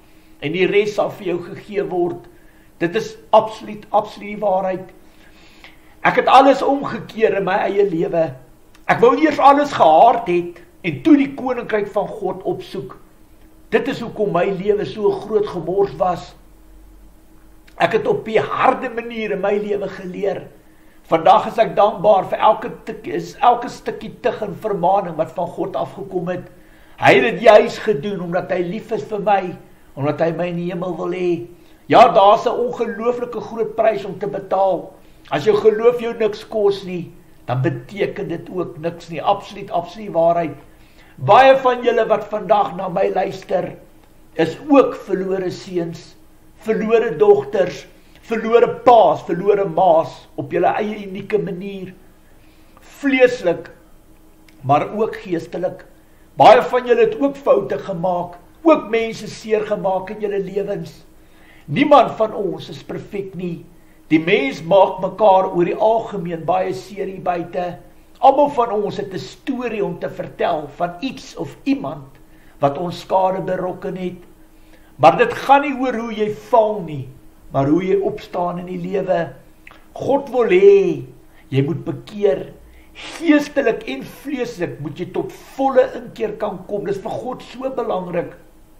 en die res sal vir jou gegee word. Dit is absoluut die waarheid. Ek het alles omgekeer in my eie lewe. Ek wou eers alles gehaat het, en toe die koninkryk van God opsoek. Dit is hoekom my lewe so groot gemors was. Ek het op die harde manier in my lewe geleer. Vandag is ek dankbaar vir elke stukkie tig en vermaning wat van God afgekom het. Hy het dit juist gedoen, omdat hy lief is vir my, omdat hy my in die hemel wil hê. Ja, daar is 'n ongelooflike groot prys om te betaal. As jou geloof jou niks kos nie, dan beteken dit ook niks nie. Absoluut waarheid. Baie van julle wat vandag na my luister, is ook verlore seuns, verlore dogters, verlore paas, verlore maas, op julle eie unieke manier. Vleeslik, maar ook geestelik. Baie van julle het ook foute gemaak, ook mense seer gemaak in julle lewens. Niemand van ons is perfek nie. Die mens maak mekaar oor die algemeen baie seer hier buite. Almal van ons het 'n storie om te vertel van iets of iemand wat ons skade berokken het. Maar dit gaan nie oor hoe jy val nie, maar hoe jy opstaan in die lewe. God wil hê, jy moet bekeer. Geestelik en vleeslik moet jy tot volle inkeer kan kom. Dis vir God so belangrik.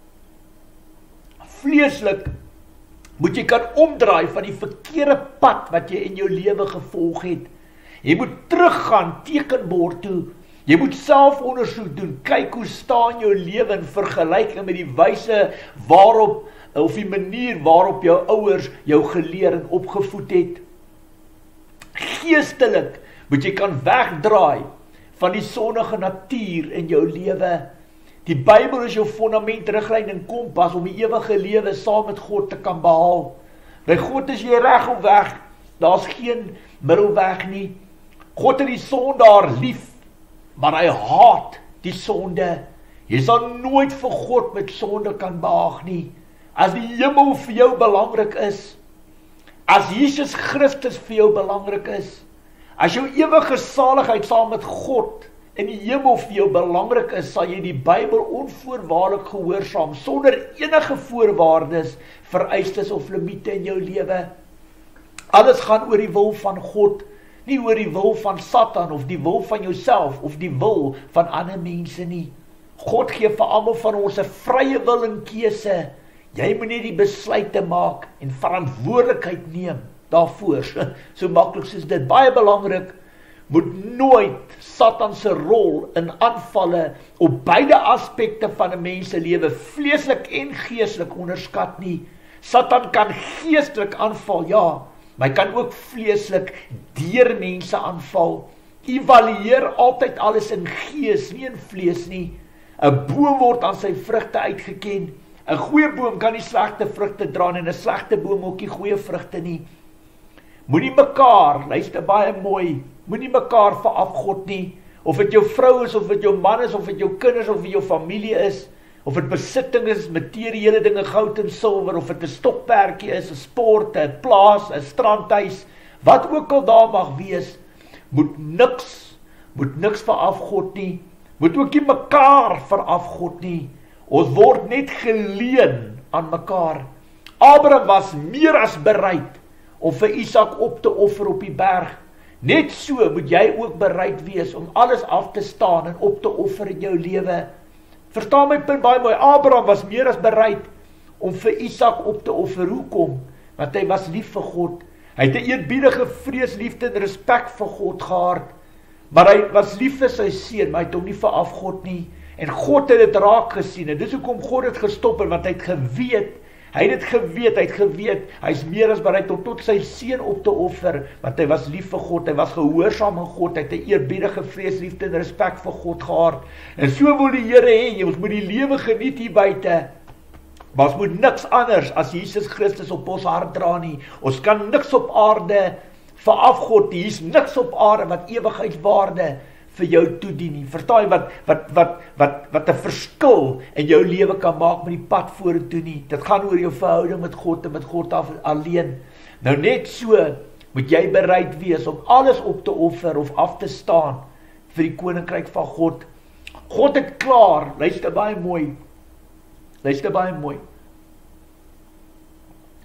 Vleeslik moet jy kan omdraai van die verkeerde pad wat jy in jou lewe gevolg het. Jy moet teruggaan tekenbord toe. Jy moet selfondersoek doen. Kyk hoe staan jou lewe in vergelyking met die wyse waarop, of die manier waarop jou ouers jou geleer en opgevoed het. Geestelik moet jy kan wegdraai van die sondige natuur in jou lewe. Die Bybel is jou fondament, riglyn en kompas om die ewige lewe saam met God te kan behaal. By God is jy reg of weg. Daar's geen middelweg nie. God het die sondaar lief, maar hy haat die sonde. Jy sal nooit vir God met sonde kan behaag nie. As die hemel vir jou belangrik is, as Jesus Christus vir jou belangrik is, as jou ewige saligheid saam met God in die hemel vir jou belangrik is, sal jy die Bybel onvoorwaardelik gehoorsaam, sonder enige voorwaardes, vereistes of limite in jou lewe. Alles gaan oor die wil van God, nie oor die wil van Satan, of die wil van jouself, of die wil van ander mense nie. God gee vir almal van ons 'n vrye wil en keuse. Jy moet net die besluite maak, en verantwoordelikheid neem daarvoor. So maklik soos dit. Baie belangrik, moet nooit Satan se rol in aanvalle op beide aspekte van 'n mens se lewe, vleeslik en geestelik, onderskat nie. Satan kan geestelik aanval, ja, maar hy kan ook vleeslik deur mense aanval. Evalueer altyd alles in gees, nie in vlees nie. 'n boom word aan sy vrugte uitgeken. 'n goeie boom kan nie slegte vrugte dra nie, en 'n slegte boom ook nie goeie vrugte nie. Moenie mekaar, luister baie mooi, moenie mekaar verafgod nie, of dit jou vrou is, of dit jou man is, of dit jou kinders, of dit jou familie is, of dit besitting is, materiële dinge, goud en silwer, of dit 'n stokperdjie is, 'n sport, 'n plaas, 'n strandhuis, wat ook al daar mag wees, moet niks verafgod nie, moet ook nie mekaar verafgod nie. Ons word net geleen aan mekaar. Abraham was meer as bereid om vir Isak op te offer op die berg. Net so moet jy ook bereid wees om alles af te staan en op te offer in jou lewe. Verstaan my punt baie mooi. Abraham was meer as bereid om vir Isak op te offer. Hoekom? Want hy was lief vir God. Hy het 'n eerbiedige vrees, liefde en respek vir God gehad. Maar hy was lief vir sy seun, maar hy het hom nie verafgod nie. En God het dit raak gesien, en dis hoekom God het gestop, en want hy het geweet, hy is meer as bereid om tot sy seun op te offer, want hy was lief vir God, hy was gehoorsaam aan God, hy het 'n eerbiedige vrees, liefde en respek vir God gehad. En so wil die Here hê, ons moet die lewe geniet hier buite, maar ons moet niks anders as Jesus Christus op ons hart dra nie. Ons kan niks op aarde verafgod nie, hier is niks op aarde wat ewigheidswaarde vir jou toedien nie. Verstaan jy wat 'n verskil in jou lewe kan maak met die pad vorentoe nie. Dit gaan oor jou verhouding met God en met God alleen. Nou net so moet jy bereid wees om alles op te offer of af te staan vir die koninkryk van God. God het klaar, luister baie mooi.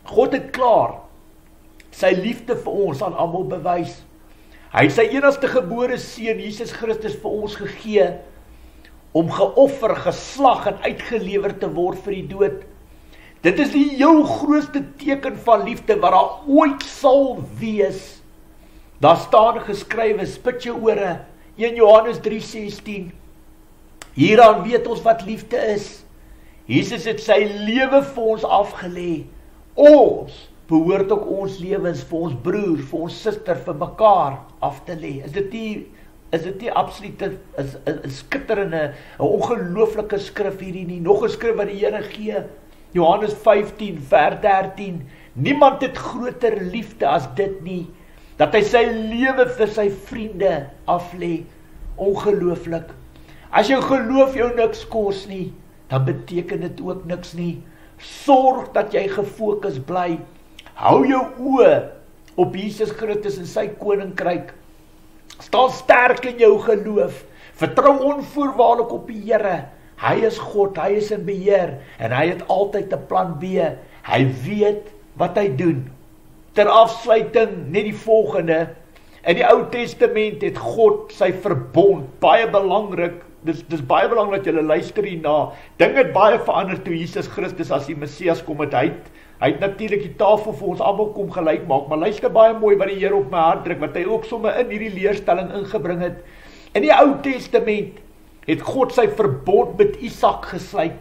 God het klaar sy liefde vir ons aan almal bewys. Hy het sy enigste gebore seun, Jesus Christus, vir ons gegee, om geoffer, geslag en uitgelewer te word vir die dood. Dit is die jou grootste teken van liefde wat daar ooit sal wees. Daar staan geskrywe, spit jou ore, 1 Johannes 3:16. Hieraan weet ons wat liefde is. Jesus het sy lewe vir ons afgelê. Ons behoort ook ons lewens vir ons broer, vir ons suster, vir mekaar af te lê. Is dit nie absoluut 'n skitterende, 'n ongelooflike skrif hierdie nie? Nog 'n skrif wat die Here gee, Johannes 15 vers 13. Niemand het groter liefde as dit nie, dat hy sy lewe vir sy vriende aflê. Ongelooflik. As jou geloof jou niks kos nie, dan beteken dit ook niks nie. Sorg dat jy gefokus bly. Hou jou oë op Jesus Christus en sy koninkryk. Staan sterk in jou geloof. Vertrou onvoorwaardelik op die Here. Hy is God, hy is in beheer en hy het altyd 'n plan B. Hy weet wat hy doen. Ter afsluiting net die volgende. In die Ou Testament het God sy verbond, baie belangrik, dis baie belangrik dat julle luister hierna. Dinge het baie verander toe Jesus Christus as die Messias kom het. Hy het natuurlik die tafel vir ons almal kom gelyk maak, maar luister baie mooi wat die Here op my hart druk, wat hy ook sommer in hierdie leerstelling ingebring het. In die Ou Testament het God sy verbond met Isak gesluit.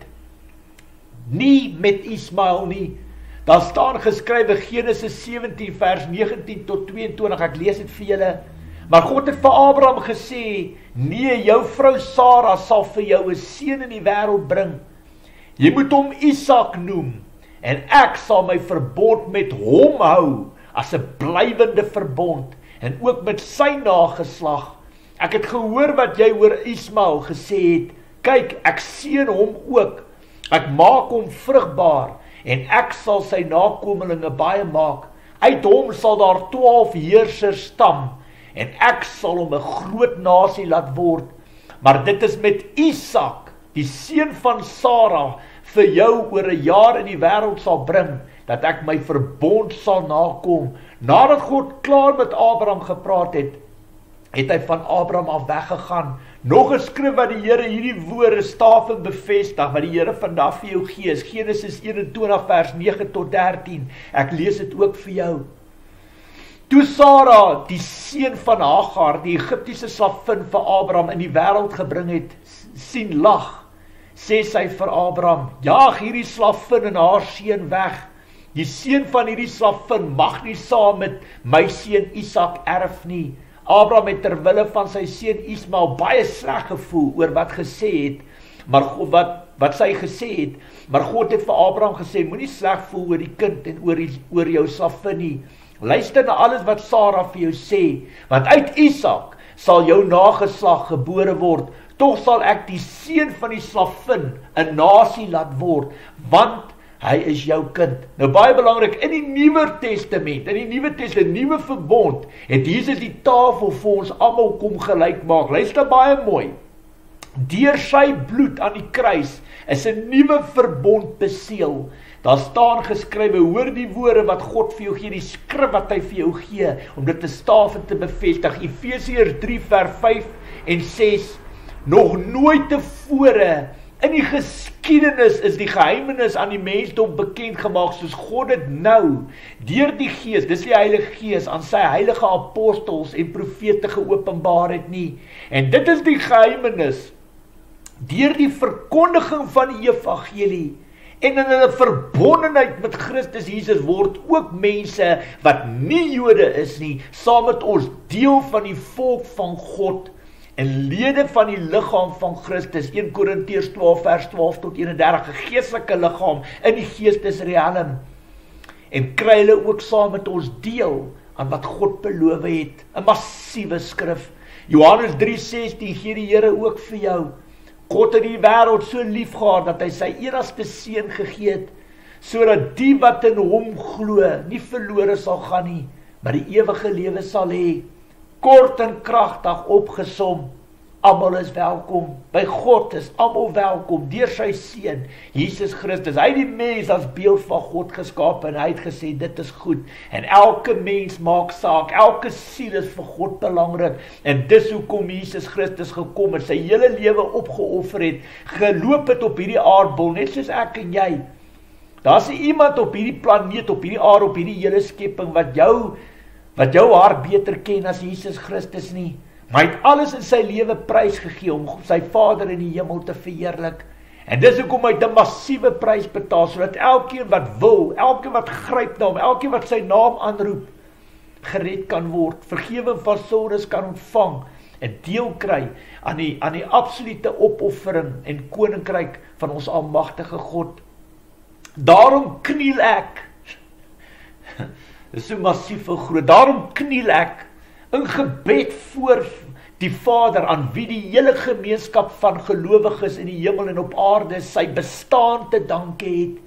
Nie met Ismael nie. Daar staan geskrywe Genesis 17 vers 19 tot 22, ek lees dit vir julle. Maar God het vir Abraham gesê, nee, jou vrou Sara sal vir jou 'n seun in die wêreld bring. Jy moet hom Isak noem, en ek sal my verbond met hom hou, as 'n blywende verbond, en ook met sy nageslag. Ek het gehoor wat jy oor Ismael gesê het, kyk, ek seën hom ook, ek maak hom vrugbaar, en ek sal sy nakomelinge baie maak. Uit hom sal daar 12 heersers stam, en ek sal hom 'n groot nasie laat word. Maar dit is met Isak, die seun van Sara, vir jou oor 'n jaar in die wêreld sal bring, dat ek my verbond sal nakom. Nadat God klaar met Abraham gepraat het, het hy van Abraham af weggegaan. Nog 'n skrif wat die Here hierdie woorde stawend bevestig, wat die Here vandag vir jou gee, is Genesis 21 vers 9 tot 13. Ek lees dit ook vir jou. Toe Sara, die seun van Hagar, die Egiptiese slavin vir Abraham in die wêreld gebring het, sien lag, sê sy vir Abraham, jaag hierdie slavin en haar seun weg. Die seun van hierdie slavin mag nie saam met my seun Isak erf nie. Abraham het terwille van sy seun Ismael baie sleg gevoel oor wat gesê het, maar wat sy gesê het, maar God het vir Abraham gesê, moenie sleg voel oor die kind en oor jou slavin nie. Luister na alles wat Sara vir jou sê, want uit Isak sal jou nageslag gebore word, tog sal ek die seun van die slavin 'n nasie laat word, want hy is jou kind. Nou baie belangrik, in die Nuwe Testament, nuwe verbond, het Jesus die tafel vir ons almal kom gelyk maak. Luister baie mooi. Deur sy bloed aan die kruis is 'n nuwe verbond beseël. Daar staan geskrywe, hoor die woorde wat God vir jou gee, die skrif wat hy vir jou gee, om dit te staaf en te bevestig. Efesiërs 3 vers 5 en 6, nog nooit tevore in die geskiedenis is die geheimenis aan die mensdom bekend gemaak, soos God dit nou, deur die Gees, dis die Heilige Gees, aan sy heilige apostels en profete geopenbaar het nie. En dit is die geheimenis, deur die verkondiging van die evangelie, en in hulle verbondenheid met Christus Jesus word ook mense wat nie Jode is nie, saam met ons deel van die volk van God en lede van die liggaam van Christus. 1 Korintiërs 12 vers 12 tot 31, 'n geestelike liggaam in die geestesrealm. En kry hulle ook saam met ons deel aan wat God beloof het. 'n Massiewe skrif. Johannes 3:16 gee die Here ook vir jou. God het die wêreld so lief gehad dat hy sy enigste seun gegee het, sodat die wat in hom glo nie verlore sal gaan nie, maar die ewige lewe sal hê. Kort en kragtig opgesom, almal is welkom. By God is almal welkom, deur sy seun, Jesus Christus. Hy het die mens as beeld van God geskaap, en hy het gesê, dit is goed. En elke mens maak saak, elke siel is vir God belangrik, en dis hoekom Jesus Christus gekom het, sy hele lewe opgeoffer het, geloop het op hierdie aardbol, net soos ek en jy. Daar's iemand op hierdie planeet, op hierdie aarde, op hierdie hele skepping, wat jou hart beter ken as Jesus Christus nie. Maar hy het alles in sy lewe prys gegee om sy Vader in die hemel te verheerlik. En dis hoekom hy 'n massiewe prys betaal, sodat elkeen wat wil, elkeen wat gryp na hom, elkeen wat sy naam aanroep, gered kan word, vergewing van sondes kan ontvang, en deel kry aan die absolute opoffering en koninkryk van ons almagtige God. Daarom kniel ek, dit is so massief en groot, daarom kniel ek in gebed voor die Vader, aan wie die hele gemeenskap van gelowiges in die hemel en op aarde sy bestaan te danke het.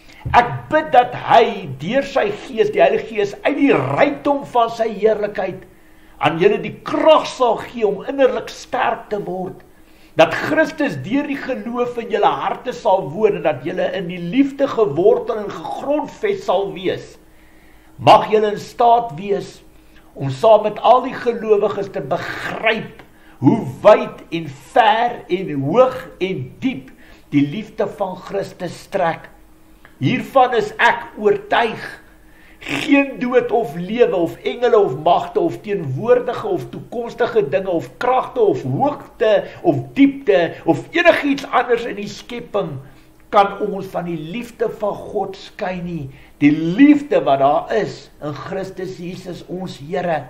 Ek bid dat hy, deur sy Gees, die Heilige Gees, uit die rykdom van sy heerlikheid, aan julle die krag sal gee om innerlik sterk te word, dat Christus deur die geloof in julle harte sal woon, en dat julle in die liefde gewortel en gegrondves sal wees. Mag julle in staat wees om saam met al die gelowiges te begryp hoe wyd en ver en hoog en diep die liefde van Christus strek. Hiervan is ek oortuig. Geen dood of lewe of engele of magte of teenwoordige of toekomstige dinge of kragte of hoogte of diepte of enigiets anders in die skepping kan ons van die liefde van God skei nie. Die liefde wat daar is in Christus Jesus ons Here.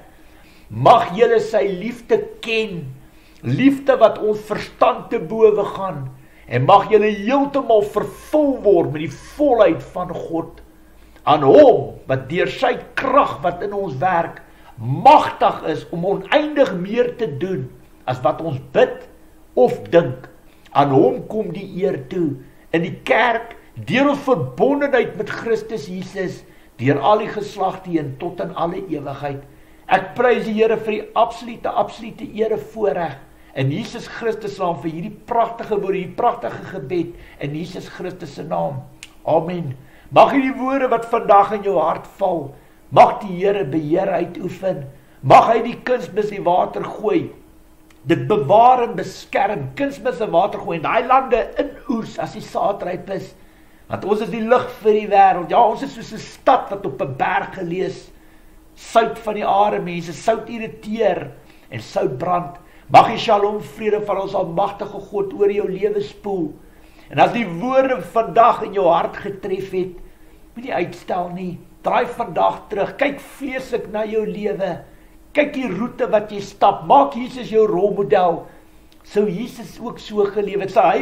Mag julle sy liefde ken, liefde wat ons verstand te bowe gaan, en mag julle heeltemal vervul word met die volheid van God. Aan hom, wat deur sy krag wat in ons werk, magtig is om oneindig meer te doen, as wat ons bid of dink. Aan hom kom die eer toe, in die kerk, deur ons verbondenheid met Christus Jesus, deur al die geslagte heen, tot in alle ewigheid. Ek prys die Here vir die absolute ere voorreg, in Jesus Christus naam, vir hierdie pragtige woorde, hierdie pragtige gebed, in Jesus Christus se naam. Amen. Mag hierdie woorde wat vandag in jou hart val, mag die Here beheer uitoefen, mag hy die kunsmis in water gooi, dit bewaar en beskerm, kunsmis in water gooi, en daai lande inoes as die saadryp is, want ons is die lig vir die wêreld. Ja, ons is soos 'n stad wat op 'n berg gelees, sout van die aarde, mense, sout irriteer en sout brand. Mag die shalom vrede van ons almagtige God oor jou lewe spoel. En as die woorde vandag in jou hart getref het, moet nie uitstel nie. Draai vandag terug, kyk vleeslik na jou lewe. Kyk die roete wat jy stap, maak Jesus jou rolmodel. Sou Jesus ook so geleef het, sal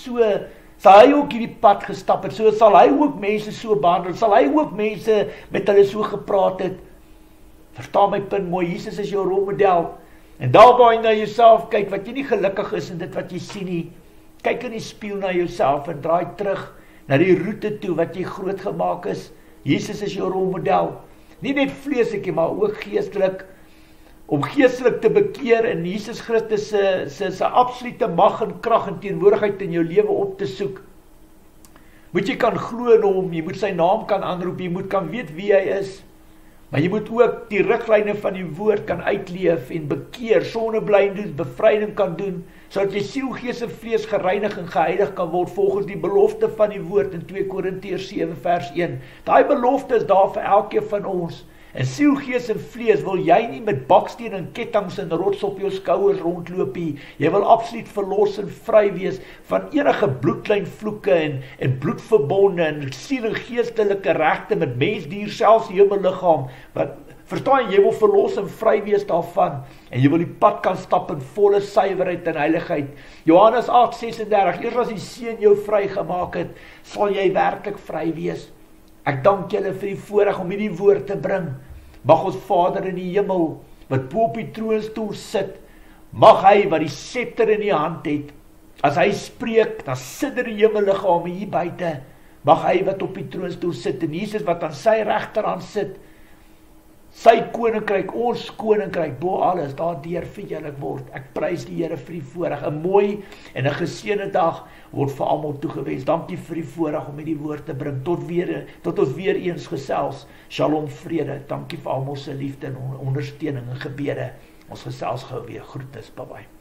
hy ook hierdie pad gestap het, so sal hy ook mense so behandel, sal hy ook mense met hulle so gepraat het. Verstaan my punt mooi, Jesus is jou rolmodel. En daar waar jy na jouself kyk, wat jy nie gelukkig is in dit wat jy sien nie, kyk in die spieël na jouself en draai terug na die roete toe wat jy groot gemaak is. Jesus is jou rolmodel. Nie net vleeslik, maar ook geestelik, om geestelik te bekeer en Jesus Christus se absolute mag en krag en teenwoordigheid in jou lewe op te soek. Moet jy kan glo in hom, jy moet sy naam kan aanroep, jy moet kan weet wie hy is. Maar jy moet ook die riglyne van die woord kan uitleef en bekeer, sondeblyding doen, bevryding kan doen, sodat jy siel, gees en vlees gereinig en geheilig kan word volgens die belofte van die woord in 2 Korintiërs 7 vers 1. Daai belofte is daar vir elkeen van ons. En siel, gees en vlees wil jy nie met baksteen en kettinge en rots op jou skouers rondloop nie. Jy wil absoluut verlos en vry wees van enige bloedlyn vloeke en bloedverbonde en siel en geestelike regte met mens, dier, selfs hemelliggaam. Wat verstaan jy wil verlos en vry wees daarvan, en jy wil die pad kan stap in volle suiwerheid en heiligheid. Johannes 8:36, eers as die Seun jou vry gemaak het, sal jy werklik vry wees. Ek dank julle vir die voorreg om hierdie woord te bring. Mag ons Vader in die hemel, wat bo op die troonstoel sit, mag hy wat die scepter in die hand het, as hy spreek, dan sit die hemelliggame hier buite. Mag hy wat op die troonstoel sit, en Jesus wat aan sy regterhand sit, sy koninkryk, ons koninkryk, bo alles, daardeur verheerlik word. Ek prys die Here vir die voorreg. 'n mooi en 'n geseënde dag word vir almal toegewens. Dankie vir die voorreg om hierdie woord te bring. Tot ons weer eens gesels. Shalom, vrede. Dankie vir almal se liefde en ondersteuning en gebede. Ons gesels gou weer. Groetes. Bye bye.